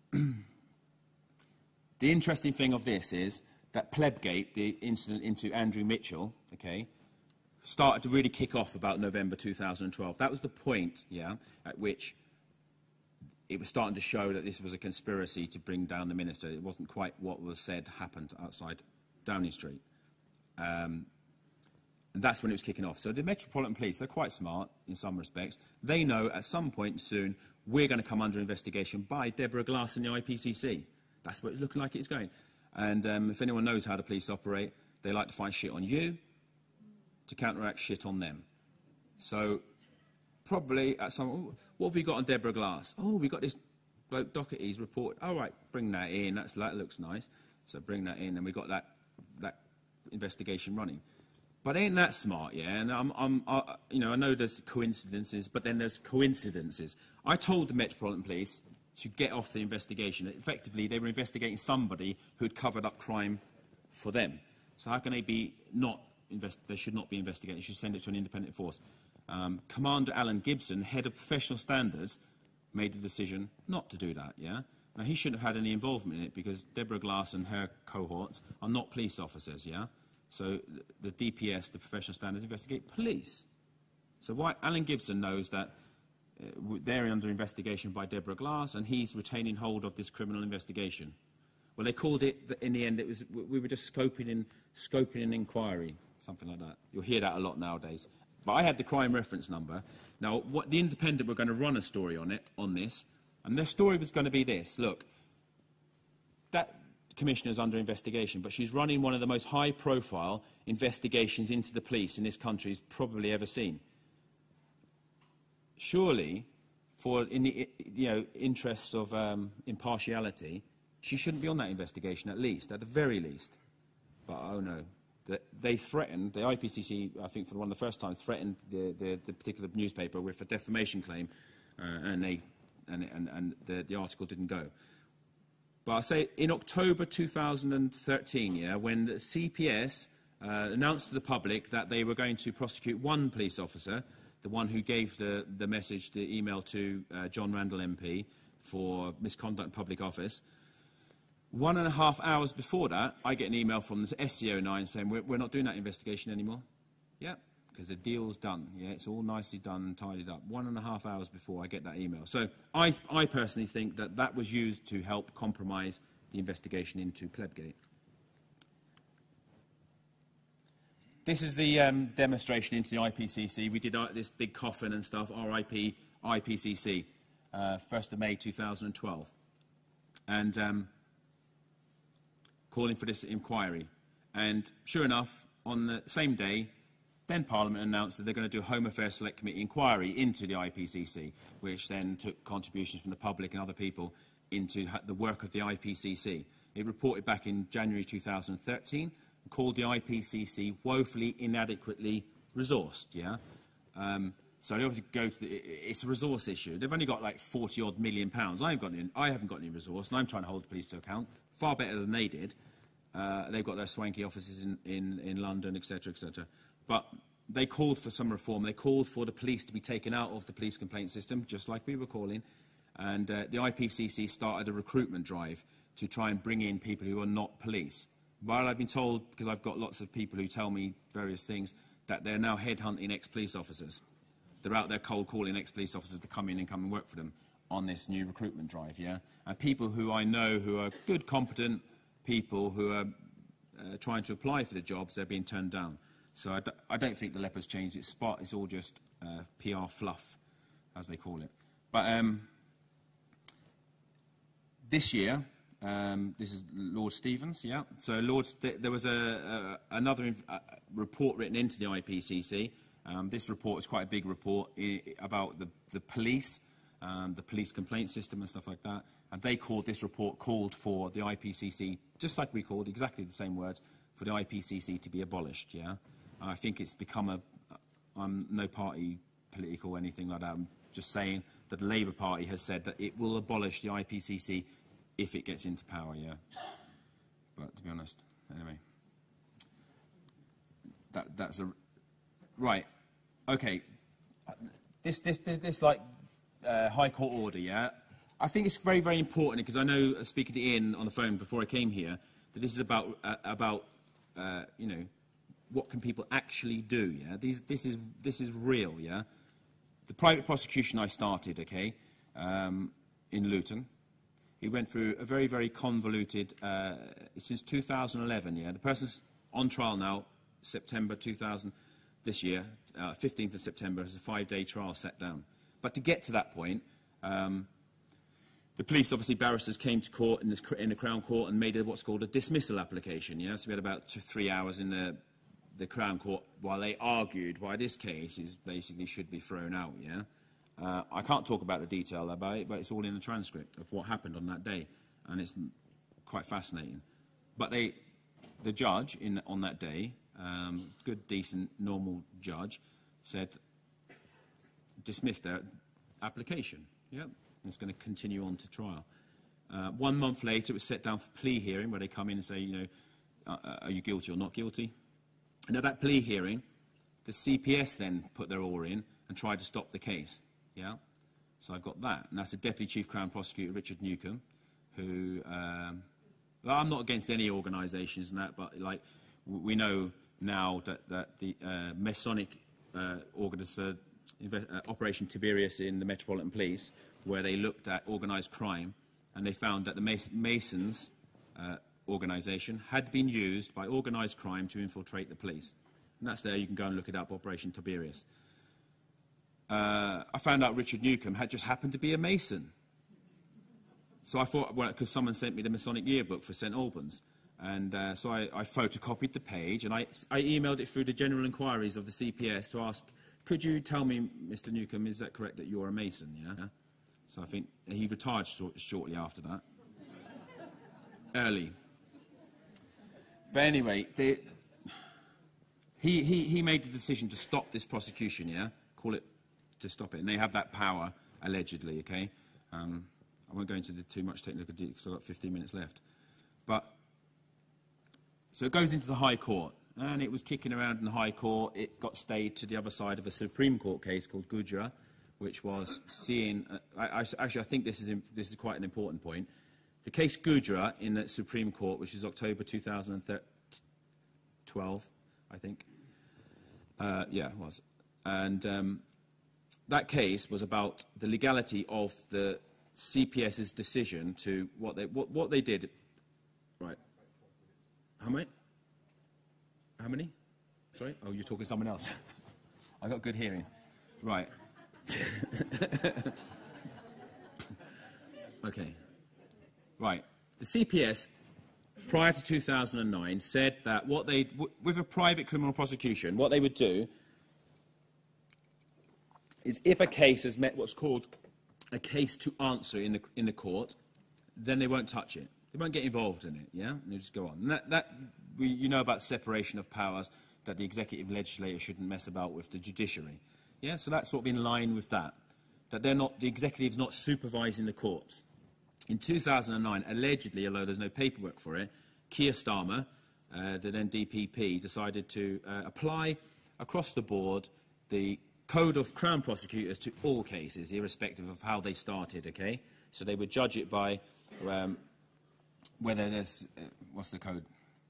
the interesting thing of this is that Plebgate, the incident into Andrew Mitchell, okay, started to really kick off about November two thousand twelve. That was the point, yeah, at which it was starting to show that this was a conspiracy to bring down the minister. It wasn't quite what was said happened outside Downing Street. Um, and that's when it was kicking off. So the Metropolitan Police, they're quite smart in some respects. They know at some point soon we're going to come under investigation by Deborah Glass and the I P C C. That's what it's looking like it's going. And um, if anyone knows how the police operate, they like to find shit on you to counteract shit on them. So probably at some, oh, what have we got on Deborah Glass? Oh, we got this bloke Doherty's report. All right, bring that in. That's, that looks nice. So bring that in, and we got that that investigation running. But ain't that smart, yeah? And I'm, I'm, I, you know, I know there's coincidences, but then there's coincidences. I told the Metropolitan Police to get off the investigation. Effectively, they were investigating somebody who had covered up crime for them. So how can they be not? Invest they should not be investigating. They should send it to an independent force. Um, Commander Alan Gibson, head of professional standards, made the decision not to do that, yeah? Now, he shouldn't have had any involvement in it because Deborah Glass and her cohorts are not police officers, yeah? So the D P S, the professional standards, investigate police. So why Alan Gibson knows that uh, they're under investigation by Deborah Glass and he's retaining hold of this criminal investigation. Well, they called it, in the end, it was, we were just scoping, in, scoping an inquiry, something like that. You'll hear that a lot nowadays. But I had the crime reference number. Now, what, the Independent were going to run a story on it, on this, and their story was going to be this. Look, that commissioner's under investigation, but she's running one of the most high-profile investigations into the police in this country's probably ever seen. Surely, for in the you know, interests of um, impartiality, she shouldn't be on that investigation, at least, at the very least. But, oh no. They threatened, the I P C C, I think for one of the first times, threatened the, the, the particular newspaper with a defamation claim, uh, and, they, and, and, and the, the article didn't go. But I say in October two thousand thirteen, yeah, when the C P S uh, announced to the public that they were going to prosecute one police officer, the one who gave the, the message, the email to uh, John Randall M P for misconduct in public office, one and a half hours before that, I get an email from the S C O nine saying, we're, we're not doing that investigation anymore. Yeah, because the deal's done. Yeah, it's all nicely done and tidied up. One and a half hours before I get that email. So I, I personally think that that was used to help compromise the investigation into Plebgate. This is the um, demonstration into the I P C C. We did uh, this big coffin and stuff, R I P I P C C, uh, first of May two thousand twelve. And Um, calling for this inquiry. And sure enough, on the same day, then Parliament announced that they're going to do a Home Affairs Select Committee inquiry into the I P C C, which then took contributions from the public and other people into the work of the I P C C. It reported back in January two thousand thirteen and called the I P C C woefully inadequately resourced, yeah? Um, so they obviously go to the, it's a resource issue. They've only got like forty odd million pounds. I haven't got any, I haven't got any resource, and I'm trying to hold the police to account. Far better than they did. Uh, they've got their swanky offices in, in, in London, et cetera, et cetera. But they called for some reform. They called for the police to be taken out of the police complaint system, just like we were calling. And uh, the I P C C started a recruitment drive to try and bring in people who are not police. While I've been told, because I've got lots of people who tell me various things, that they're now headhunting ex-police officers. They're out there cold calling ex-police officers to come in and come and work for them on this new recruitment drive, yeah? And people who I know who are good, competent people who are uh, trying to apply for the jobs, they're being turned down. So I, d I don't think the leper's changed its spot. It's all just uh, P R fluff, as they call it. But um, this year, um, this is Lord Stevens, yeah? So Lord St there was a, a, another inv a report written into the I P C C. Um, this report is quite a big report I about the, the police, um, the police complaint system and stuff like that. And they called, this report called for the I P C C, just like we called, exactly the same words, for the I P C C to be abolished, yeah? I think it's become a, I'm no party political or anything like that. I'm just saying that the Labour Party has said that it will abolish the I P C C if it gets into power, yeah. But to be honest, anyway. That, that's a... Right. Okay. This, this, this, this like, uh, High Court order, yeah? I think it's very, very important, because I know, uh, speaking to Ian on the phone before I came here, that this is about, uh, about uh, you know, what can people actually do, yeah? These, this, is, this is real, yeah? The private prosecution I started, okay, um, in Luton, it went through a very, very convoluted, uh, since two thousand eleven, yeah? The person's on trial now, September two thousand, this year, uh, fifteenth of September, as a five-day trial set down. But to get to that point, um, the police, obviously barristers, came to court in, this, in the Crown Court and made a, what's called a dismissal application, yeah? So we had about two, three hours in the, the Crown Court while they argued why this case is basically should be thrown out, yeah? Uh, I can't talk about the detail about it, but it's all in the transcript of what happened on that day, and it's quite fascinating. But they, the judge in, on that day, um, good, decent, normal judge, said, dismissed their application, yeah? And it's going to continue on to trial. Uh, one month later, it was set down for plea hearing, where they come in and say, you know, uh, are you guilty or not guilty? And at that plea hearing, the C P S then put their oar in and tried to stop the case, yeah? So I've got that. And that's the Deputy Chief Crown Prosecutor, Richard Newcombe, who, um, well, I'm not against any organisations and that, but, like, we know now that, that the uh, Masonic uh, organiser, uh, Operation Tiberius in the Metropolitan Police, where they looked at organised crime, and they found that the Mas Masons uh, organisation had been used by organised crime to infiltrate the police. And that's there, you can go and look it up, Operation Tiberius. Uh, I found out Richard Newcombe had just happened to be a Mason. So I thought, well, because someone sent me the Masonic yearbook for Saint Albans. And uh, so I, I photocopied the page, and I, I emailed it through the general inquiries of the C P S to ask, could you tell me, Mister Newcombe, is that correct that you're a Mason, yeah? So I think he retired short, shortly after that. Early. But anyway, they, he, he, he made the decision to stop this prosecution, yeah? Call it to stop it. And they have that power, allegedly, okay? Um, I won't go into the too much technical detail because I've got fifteen minutes left. But, so it goes into the High Court. And it was kicking around in the High Court. It got stayed to the other side of a Supreme Court case called Gujra, which was seeing, uh, I, I, actually I think this is, in, this is quite an important point. The case Gujra in the Supreme Court, which is October two thousand twelve, I think. Uh, yeah, it was. And um, that case was about the legality of the C P S's decision to what they, what, what they did. Right. How many? How many? Sorry? Oh, you're talking to someone else. I got good hearing. Right. Okay. Right. The C P S, prior to two thousand nine, said that what they, w with a private criminal prosecution, what they would do is if a case has met what's called a case to answer in the, in the court, then they won't touch it. They won't get involved in it, yeah? And they just go on. And that, that we, you know about separation of powers, that the executive legislature shouldn't mess about with the judiciary. Yeah, so that's sort of in line with that, that they're not, the executive's not supervising the courts. In two thousand nine, allegedly, although there's no paperwork for it, Keir Starmer, uh, the then D P P, decided to uh, apply across the board the Code of Crown Prosecutors to all cases, irrespective of how they started, okay? So they would judge it by um, whether there's, uh, what's the code?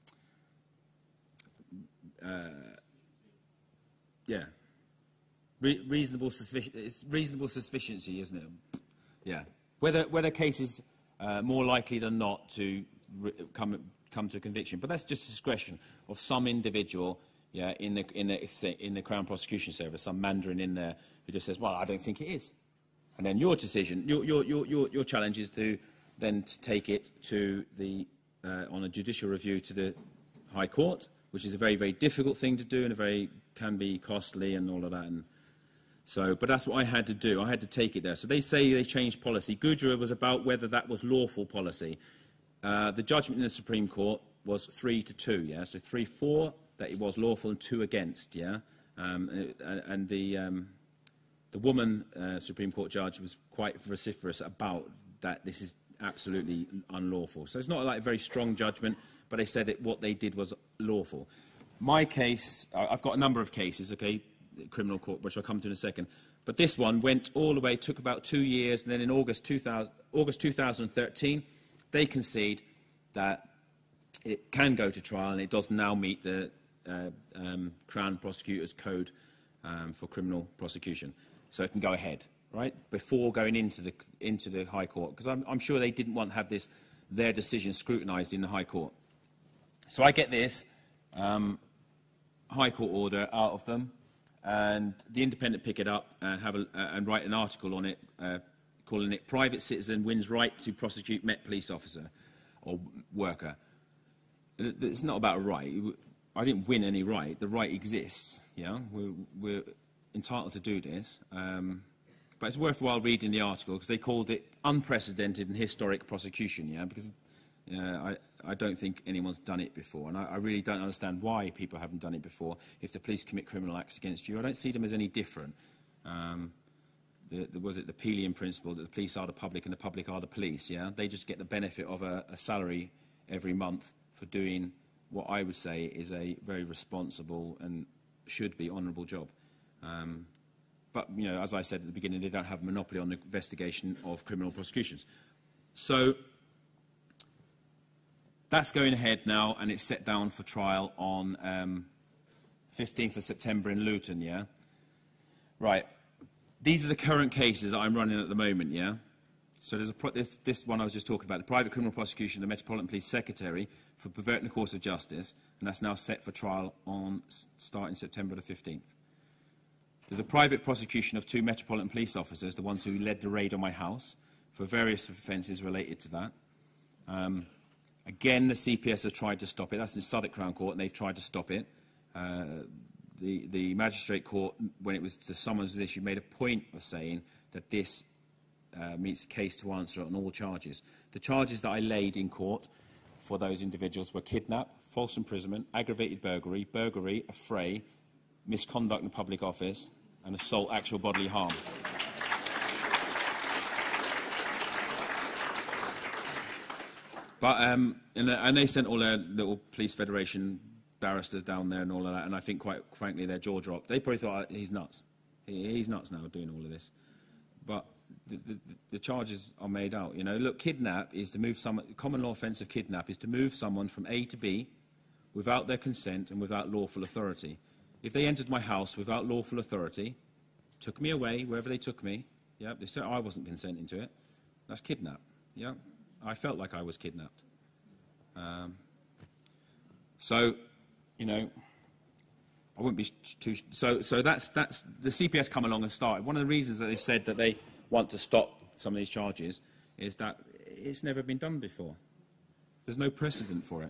Uh, yeah. Re reasonable suspicion, it's reasonable sufficiency, isn't it? Yeah. Whether, whether cases uh, more likely than not to re come, come to a conviction. But that's just discretion of some individual, yeah, in the, in the, in the Crown Prosecution Service, some mandarin in there who just says, well, I don't think it is. And then your decision, your, your, your, your, your challenge is to then to take it to the, uh, on a judicial review to the High Court, which is a very, very difficult thing to do and a very, can be costly and all of that. And so, but that's what I had to do. I had to take it there. So they say they changed policy. Gujra was about whether that was lawful policy. Uh, the judgment in the Supreme Court was three to two, yeah? So three, four, that it was lawful, and two against, yeah? Um, and, and the, um, the woman uh, Supreme Court judge was quite vociferous about that this is absolutely unlawful. So it's not like a very strong judgment, but they said that what they did was lawful. My case, I've got a number of cases, okay, criminal court, which I'll come to in a second. But this one went all the way, took about two years, and then in August, two thousand, August two thousand thirteen, they concede that it can go to trial, and it does now meet the uh, um, Crown Prosecutor's Code um, for criminal prosecution. So it can go ahead, right, before going into the, into the High Court, because I'm, I'm sure they didn't want to have this, their decision scrutinised in the High Court. So I get this um, High Court order out of them, and the Independent pick it up and, have a, uh, and write an article on it, uh, calling it "Private Citizen Wins Right to Prosecute Met Police Officer or Worker." It's not about a right. I didn't win any right. The right exists. Yeah, we're, we're entitled to do this. Um, but it's worthwhile reading the article because they called it unprecedented and historic prosecution. Yeah, because uh, I, I don't think anyone's done it before, and I, I really don't understand why people haven't done it before. If the police commit criminal acts against you, I don't see them as any different. Um, the, the, was it the Pelian principle that the police are the public and the public are the police? Yeah, they just get the benefit of a, a salary every month for doing what I would say is a very responsible and should be honourable job. Um, but, you know, as I said at the beginning, they don't have a monopoly on the investigation of criminal prosecutions. So that's going ahead now, and it's set down for trial on um, fifteenth of September in Luton, yeah? Right. These are the current cases that I'm running at the moment, yeah? So there's a pro this, this one I was just talking about, the private criminal prosecution of the Metropolitan Police Secretary for perverting the course of justice, and that's now set for trial on starting September the fifteenth. There's a private prosecution of two Metropolitan Police officers, the ones who led the raid on my house, for various offences related to that. Um, again, the C P S have tried to stop it. That's in Southwark Crown Court, and they've tried to stop it. Uh, the, the Magistrate Court, when it was the summons of this, you made a point of saying that this Uh, meets a case to answer on all charges. The charges that I laid in court for those individuals were kidnap, false imprisonment, aggravated burglary, burglary, affray, misconduct in public office, and assault, actual bodily harm. But um, and, uh, and they sent all their little police federation barristers down there and all of that, and I think, quite frankly, their jaw dropped. They probably thought, he's nuts. He, he's nuts now doing all of this. But The, the, the charges are made out. You know, look, kidnap is to move someone. Common law offence of kidnap is to move someone from A to B without their consent and without lawful authority. If they entered my house without lawful authority, took me away wherever they took me, yeah, they said I wasn't consenting to it. That's kidnap. Yeah, I felt like I was kidnapped. Um, so, you know, I wouldn't be too. So, so that's that's the C P S come along and started. One of the reasons that they've said that they want to stop some of these charges is that it's never been done before. There's no precedent for it.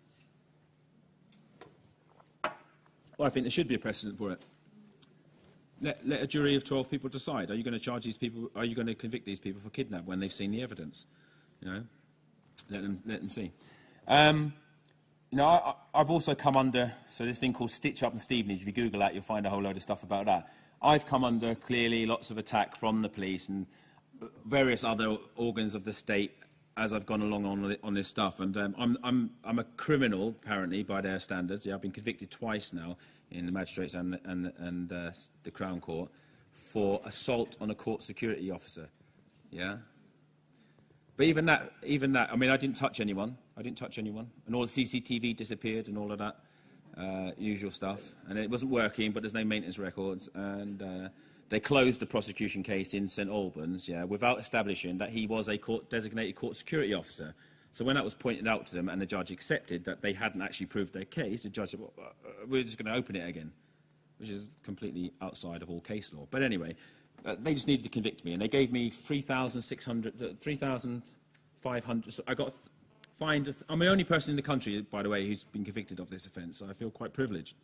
Well, I think there should be a precedent for it. Let, let a jury of twelve people decide. Are you going to charge these people, are you going to convict these people for kidnap when they've seen the evidence? You know, let them, let them see. Um, you know, I, I've also come under, so this thing called Stitch Up and Stevenage, if you Google that, you'll find a whole load of stuff about that. I've come under, clearly, lots of attack from the police and various other organs of the state as I've gone along on, on this stuff. And um, I'm, I'm, I'm a criminal, apparently, by their standards. Yeah, I've been convicted twice now in the magistrates and, and, and uh, the Crown Court for assault on a court security officer. Yeah? But even that, even that, I mean, I didn't touch anyone. I didn't touch anyone. And all the C C T V disappeared and all of that. Uh, usual stuff, and it wasn't working, but there's no maintenance records, and uh, they closed the prosecution case in St Albans, yeah, without establishing that he was a court designated court security officer. So when that was pointed out to them and the judge accepted that they hadn't actually proved their case, the judge said, well, uh, we're just going to open it again, which is completely outside of all case law. But anyway, uh, they just needed to convict me, and they gave me three thousand six hundred, uh, three thousand five hundred, so I got fined. I'm the only person in the country, by the way, who's been convicted of this offence, so I feel quite privileged.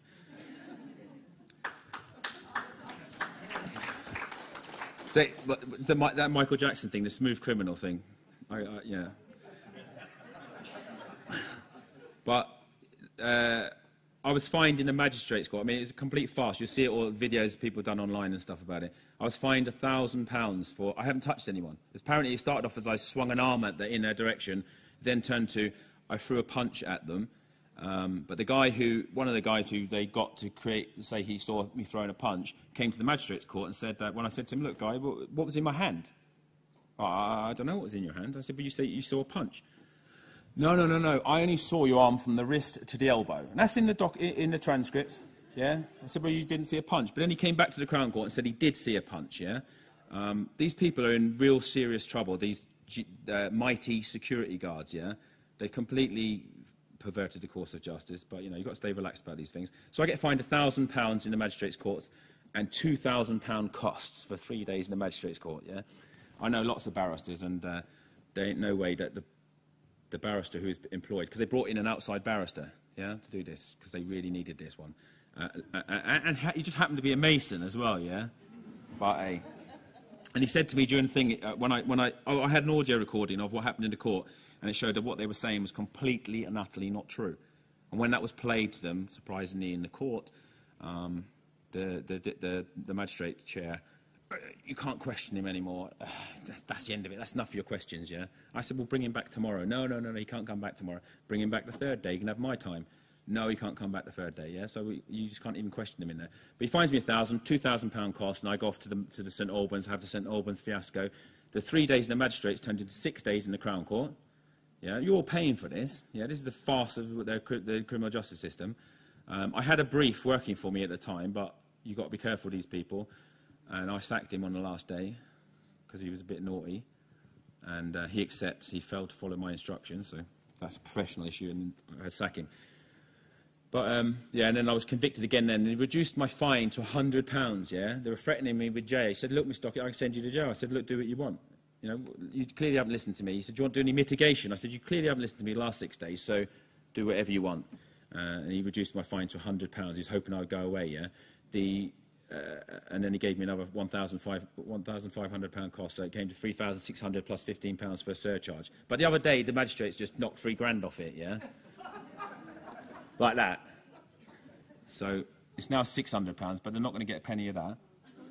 They, the, that Michael Jackson thing, the smooth criminal thing, I, I, yeah. But uh, I was fined in the magistrates' court. I mean, it's a complete farce. You'll see it all, videos people done online and stuff about it. I was fined a thousand pounds for, I haven't touched anyone. Apparently it started off as I swung an arm at the, in their direction, then turned to, I threw a punch at them. Um, but the guy who, one of the guys who they got to create, say he saw me throwing a punch, came to the magistrates' court and said, uh, when I said to him, look, guy, what, what was in my hand? Oh, I, I don't know what was in your hand. I said, but you say you saw a punch. No, no, no, no. I only saw your arm from the wrist to the elbow. And that's in the, doc, in the transcripts, yeah? I said, well, you didn't see a punch. But then he came back to the Crown Court and said he did see a punch, yeah? Um, these people are in real serious trouble, these uh, mighty security guards, yeah? They've completely perverted the course of justice, but, you know, you've got to stay relaxed about these things. So I get fined a thousand pounds in the magistrates' courts and two thousand pound costs for three days in the magistrates' court, yeah? I know lots of barristers, and uh, there ain't no way that the the barrister who is employed, because they brought in an outside barrister, yeah, to do this, because they really needed this one. Uh, and and ha he just happened to be a Mason as well, yeah? But, a, and he said to me during the thing, uh, when I, when I, oh, I had an audio recording of what happened in the court, and it showed that what they were saying was completely and utterly not true. And when that was played to them, surprisingly, in the court, um, the, the, the, the, the magistrate chair, you can't question him anymore. Uh, that's the end of it. That's enough for your questions, yeah? I said, well, bring him back tomorrow. No, no, no, no, he can't come back tomorrow. Bring him back the third day. You can have my time. No, he can't come back the third day, yeah? So we, you just can't even question him in there. But he finds me a thousand, two thousand pound cost, and I go off to the, to the St Albans, have the St Albans fiasco. The three days in the magistrates turned into six days in the Crown Court. Yeah, you're all paying for this. Yeah, this is the farce of the, the criminal justice system. Um, I had a brief working for me at the time, but you've got to be careful with these people. And I sacked him on the last day because he was a bit naughty. And uh, he accepts he failed to follow my instructions, so that's a professional issue, and I had to sack him. But, um, yeah, and then I was convicted again then, and he reduced my fine to a hundred pounds, yeah? They were threatening me with jail. He said, look, Mister Dockett, I can send you to jail. I said, look, do what you want. You know, you clearly haven't listened to me. He said, do you want to do any mitigation? I said, you clearly haven't listened to me the last six days, so do whatever you want. Uh, and he reduced my fine to a hundred pounds. He was hoping I would go away, yeah? The... Uh, and then he gave me another one thousand five hundred pound cost, so it came to three thousand six hundred plus fifteen pounds for a surcharge. But the other day, the magistrates just knocked three grand off it, yeah? Like that. So it's now six hundred pounds, but they're not going to get a penny of that.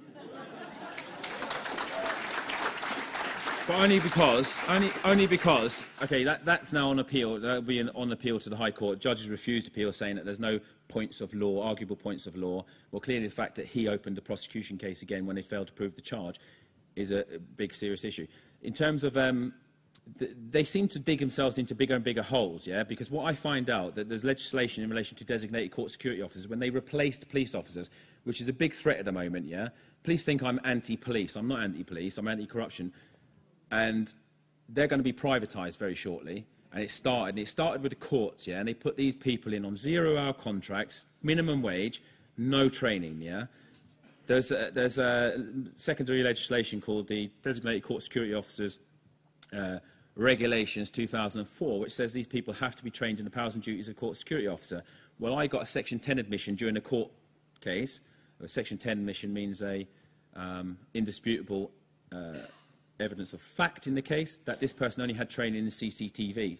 But only because, only, only because, okay, that, that's now on appeal. That'll be an, on appeal to the High Court. Judges refused appeal, saying that there's no points of law, arguable points of law. Well, clearly the fact that he opened a prosecution case again when they failed to prove the charge is a, a big, serious issue. In terms of, um, th they seem to dig themselves into bigger and bigger holes, yeah? Because what I find out, that there's legislation in relation to designated court security officers when they replaced police officers, which is a big threat at the moment, yeah? Police think I'm anti-police. I'm not anti-police. I'm anti-corruption. And they're going to be privatised very shortly. And it started, and it started with the courts, yeah, and they put these people in on zero-hour contracts, minimum wage, no training, yeah. There's a, there's a secondary legislation called the Designated Court Security Officers uh, Regulations two thousand four, which says these people have to be trained in the powers and duties of a court security officer. Well, I got a Section ten admission during a court case. A Section ten admission means a um, indisputable uh, evidence of fact in the case that this person only had training in C C T V.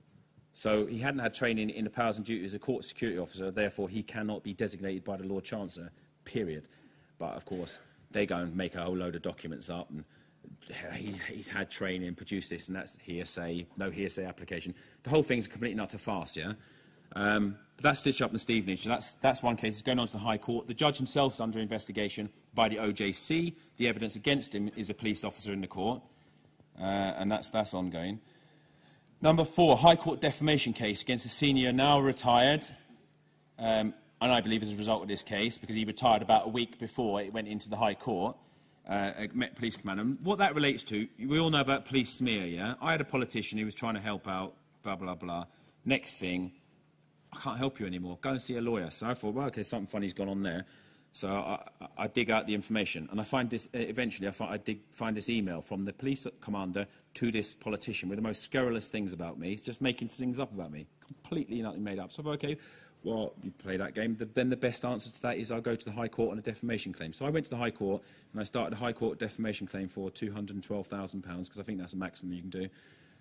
So he hadn't had training in the powers and duties of a court security officer, therefore he cannot be designated by the Lord Chancellor, period. But, of course, they go and make a whole load of documents up, and he, he's had training, produced this, and that's hearsay, no hearsay application. The whole thing's a complete and utter farce, yeah? Um, but that's stitched up in Stevenage. So that's, that's one case. It's going on to the High Court. The judge himself is under investigation by the O J C. The evidence against him is a police officer in the court, uh, and that's, that's ongoing. Number four, High Court defamation case against a senior now retired, um, and I believe as a result of this case, because he retired about a week before it went into the High Court, uh, a Met Police Commander. And what that relates to, we all know about police smear, yeah? I had a politician who was trying to help out, blah, blah, blah. Next thing, I can't help you anymore. Go and see a lawyer. So I thought, well, okay, something funny's gone on there. So I, I, I dig out the information, and I find this, uh, eventually I, find, I dig, find this email from the police commander to this politician with the most scurrilous things about me. He's just making things up about me, completely nothing made up. So I thought, okay, well, you play that game. The, then the best answer to that is I'll go to the High Court on a defamation claim. So I went to the High Court, and I started a High Court defamation claim for two hundred and twelve thousand pounds, because I think that's the maximum you can do.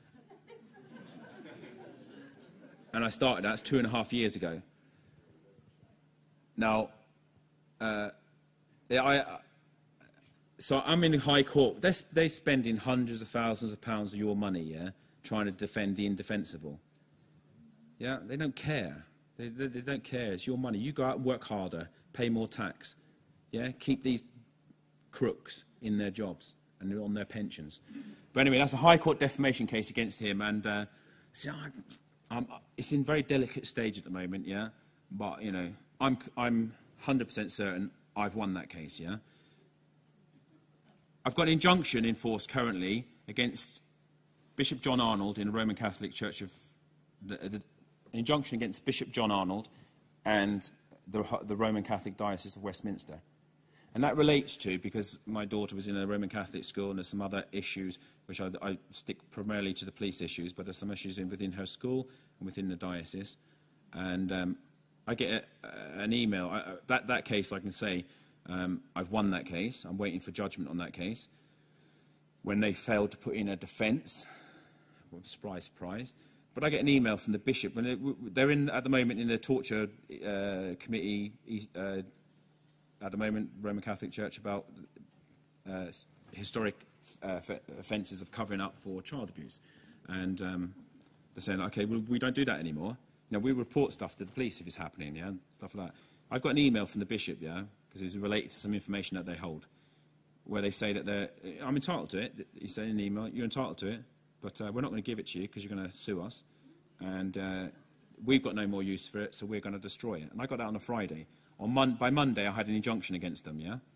And I started that two and a half years ago. now, uh, I, so I'm in the High Court. They're, they're spending hundreds of thousands of pounds of your money, yeah, trying to defend the indefensible. Yeah, they don't care. They, they, they don't care. It's your money. You go out and work harder, pay more tax. Yeah, keep these crooks in their jobs and on their pensions. But anyway, that's a High Court defamation case against him, and uh, see, I, I'm, it's in a very delicate stage at the moment. Yeah, but you know, I'm I'm one hundred percent certain I've won that case. Yeah, I've got an injunction in force currently against Bishop John Arnold in the Roman Catholic Church of the, the, an injunction against Bishop John Arnold and the, the Roman Catholic Diocese of Westminster. And that relates to, because my daughter was in a Roman Catholic school and there's some other issues, which I, I stick primarily to the police issues, but there's some issues in, within her school and within the diocese. And um, I get a, an email. I, that, that case, I can say, um, I've won that case. I'm waiting for judgment on that case. When they failed to put in a defence, well, surprise, surprise. But I get an email from the bishop. When they, they're in, at the moment in the torture uh, committee, uh, at the moment, Roman Catholic Church, about uh, historic uh, offences of covering up for child abuse. And um, they're saying, OK, well, we don't do that anymore. You know, we report stuff to the police if it's happening, yeah, stuff like that. I've got an email from the bishop, yeah, because it's related to some information that they hold, where they say that they're, I'm entitled to it. He said in an email, you're entitled to it, but uh, we're not going to give it to you because you're going to sue us. And uh, we've got no more use for it, so we're going to destroy it. And I got that on a Friday. On mon by Monday, I had an injunction against them, yeah?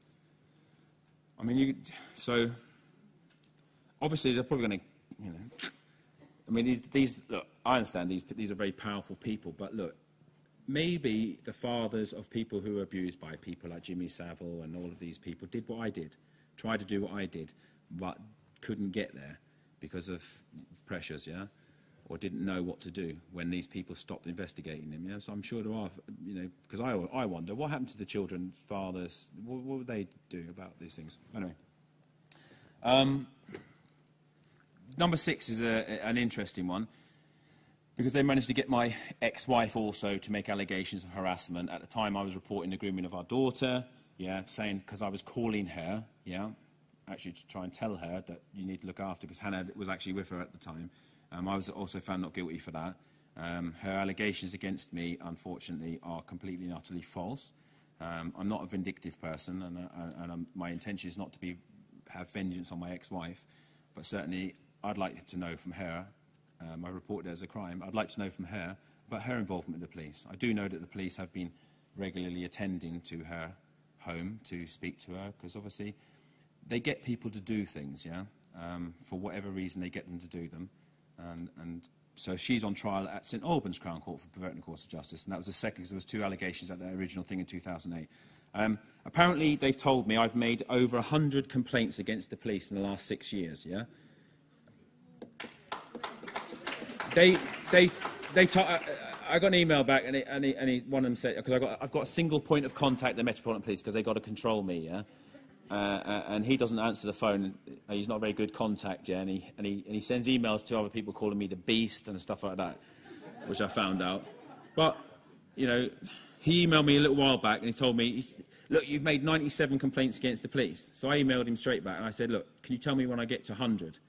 I mean, you, so, obviously, they're probably going to, you know, I mean, these, these look, I understand these, these are very powerful people, but look, maybe the fathers of people who were abused by people like Jimmy Savile and all of these people did what I did, tried to do what I did, but couldn't get there because of pressures, yeah? Or didn't know what to do when these people stopped investigating them. Yeah? So I'm sure there are, you know, because I, I wonder, what happened to the children, fathers, what, what would they do about these things? Anyway. Um, number six is a, an interesting one, because they managed to get my ex-wife also to make allegations of harassment. At the time, I was reporting the grooming of our daughter, yeah, saying, because I was calling her, yeah, actually to try and tell her that you need to look after, because Hannah was actually with her at the time. Um, I was also found not guilty for that. Um, her allegations against me, unfortunately, are completely and utterly false. Um, I'm not a vindictive person, and, uh, and um, my intention is not to be, have vengeance on my ex-wife, but certainly I'd like to know from her, um, I reported it as a crime, I'd like to know from her about her involvement with the police. I do know that the police have been regularly attending to her home to speak to her, because obviously they get people to do things, yeah? Um, for whatever reason they get them to do them. And, and so she's on trial at St Albans Crown Court for perverting the course of justice, and that was the second, because there was two allegations at the original thing in two thousand eight. Um, apparently, they've told me I've made over one hundred complaints against the police in the last six years, yeah? They, they, they t I, I got an email back, and, it, and, it, and it, one of them said, because I've got, I've got a single point of contact at the Metropolitan Police, because they've got to control me, yeah? Uh, uh, and he doesn't answer the phone. Uh, he's not a very good contact, yeah, and he, and, he, and he sends emails to other people calling me the beast and stuff like that, which I found out. But, you know, he emailed me a little while back, and he told me, he's, look, you've made ninety-seven complaints against the police. So I emailed him straight back, and I said, look, can you tell me when I get to one hundred?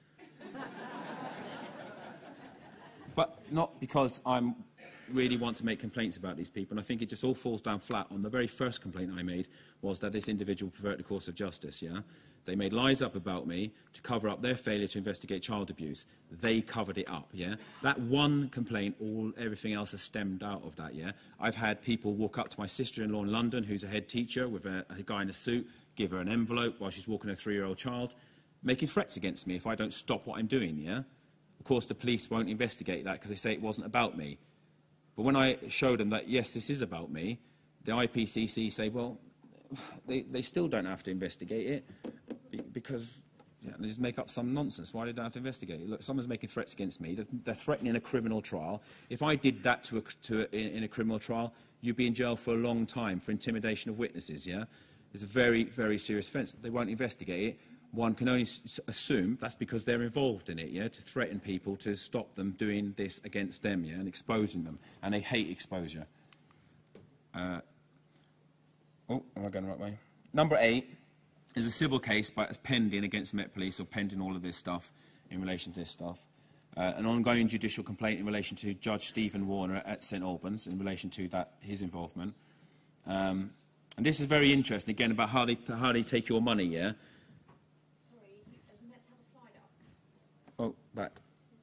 But not because I'm really want to make complaints about these people, and I think it just all falls down flat on the very first complaint I made, was that this individual perverted the course of justice, yeah? They made lies up about me to cover up their failure to investigate child abuse. They covered it up, yeah? That one complaint, all everything else has stemmed out of that, yeah? I've had people walk up to my sister-in-law in London, who's a head teacher, with a, a guy in a suit, give her an envelope while she's walking her three-year-old child, making threats against me if I don't stop what I'm doing, yeah? Of course, the police won't investigate that because they say it wasn't about me. But when I show them that, yes, this is about me, the I P C C say, well, they, they still don't have to investigate it because yeah, they just make up some nonsense. Why do they have to investigate it? Look, someone's making threats against me. They're, they're threatening a criminal trial. If I did that to a, to a, in, in a criminal trial, you'd be in jail for a long time for intimidation of witnesses, yeah? It's a very, very serious offence. They won't investigate it. One can only s assume that's because they're involved in it, yeah, to threaten people to stop them doing this against them, yeah, and exposing them. And they hate exposure. Uh, Oh, am I going the right way? Number eight is a civil case by, pending against Met Police, or pending all of this stuff in relation to this stuff. Uh, an ongoing judicial complaint in relation to Judge Stephen Warner at St Albans in relation to that, his involvement. Um, and this is very interesting, again, about how they, how they take your money, yeah? Sorry, you meant to have a slide up. Oh, back.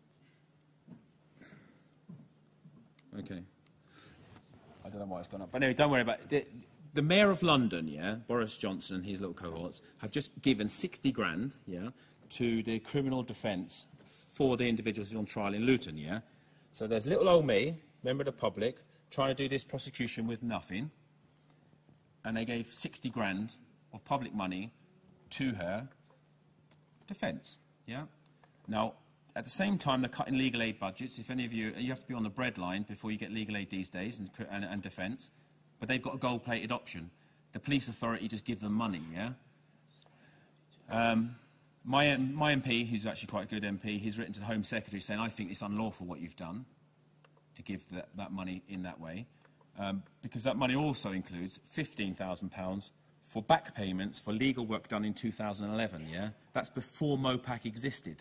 Okay. I don't know why it's gone up. But anyway, don't worry about it. The, the Mayor of London, yeah, Boris Johnson and his little cohorts, have just given sixty grand, yeah, to the criminal defence for the individuals who are on trial in Luton, yeah? So there's little old me, member of the public, trying to do this prosecution with nothing, and they gave sixty grand of public money to her defence, yeah? Now, at the same time, they're cutting legal aid budgets. If any of you, you have to be on the breadline before you get legal aid these days, and, and, and defence, but they've got a gold-plated option. The police authority just give them money, yeah? Um, My, my M P, who's actually quite a good M P, he's written to the Home Secretary saying, I think it's unlawful what you've done to give that, that money in that way, um, because that money also includes fifteen thousand pounds for back payments for legal work done in two thousand eleven, yeah? That's before MOPAC existed.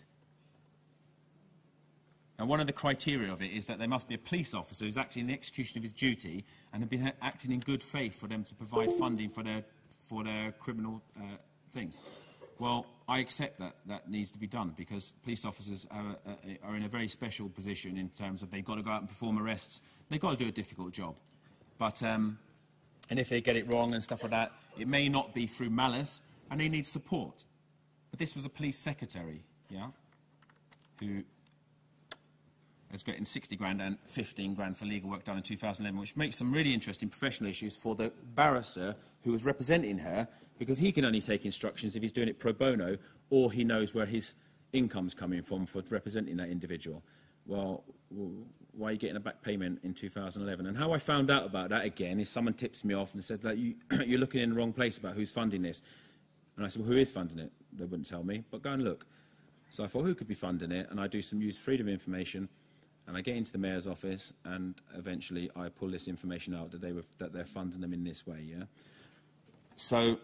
Now, one of the criteria of it is that there must be a police officer who's actually in the execution of his duty and have been acting in good faith for them to provide funding for their, for their criminal uh, things. Well, I accept that that needs to be done, because police officers are, uh, are in a very special position in terms of they've got to go out and perform arrests. They've got to do a difficult job. But, um, and if they get it wrong and stuff like that, it may not be through malice, and they need support. But this was a police secretary, yeah, who is getting sixty grand and fifteen grand for legal work done in two thousand eleven, which makes some really interesting professional issues for the barrister who was representing her, because he can only take instructions if he's doing it pro bono, or he knows where his income's coming from for representing that individual. Well, why are you getting a back payment in two thousand eleven? And how I found out about that, again, is someone tips me off and said, like, you, you're looking in the wrong place about who's funding this. And I said, well, who is funding it? They wouldn't tell me, but go and look. So I thought, who could be funding it? And I do some use freedom information, and I get into the Mayor's office, and eventually I pull this information out that, they were, that they're funding them in this way, yeah? So,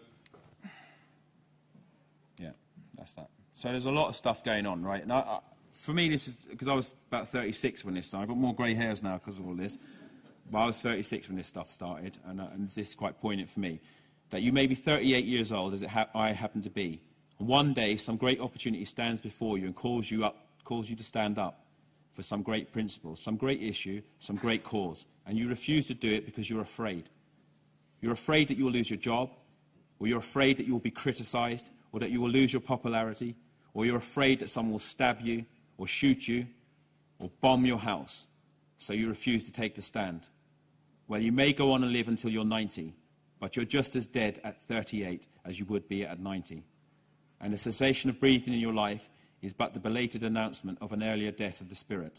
yeah, that's that. So there's a lot of stuff going on, right? And I, I, for me, this is, because I was about thirty-six when this started. I've got more grey hairs now because of all this. But I was thirty-six when this stuff started, and, uh, and this is quite poignant for me. That you may be thirty-eight years old, as it ha I happen to be. And one day, some great opportunity stands before you and calls you up, calls you to stand up for some great principle, some great issue, some great cause, and you refuse to do it because you're afraid. You're afraid that you will lose your job, or you're afraid that you will be criticised, or that you will lose your popularity, or you're afraid that someone will stab you, or shoot you, or bomb your house, so you refuse to take the stand. Well, you may go on and live until you're ninety, but you're just as dead at thirty-eight as you would be at ninety. And the cessation of breathing in your life is but the belated announcement of an earlier death of the spirit.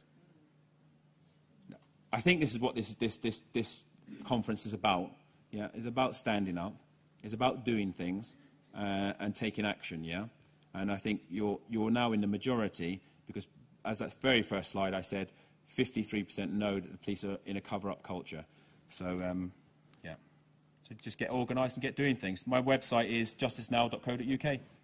I think this is what this, this, this, this conference is about. Yeah, it's about standing up. It's about doing things uh, and taking action, yeah? And I think you're, you're now in the majority, because as that very first slide I said, fifty-three percent know that the police are in a cover-up culture. So, um, yeah. So just get organised and get doing things. My website is justice now dot co dot U K.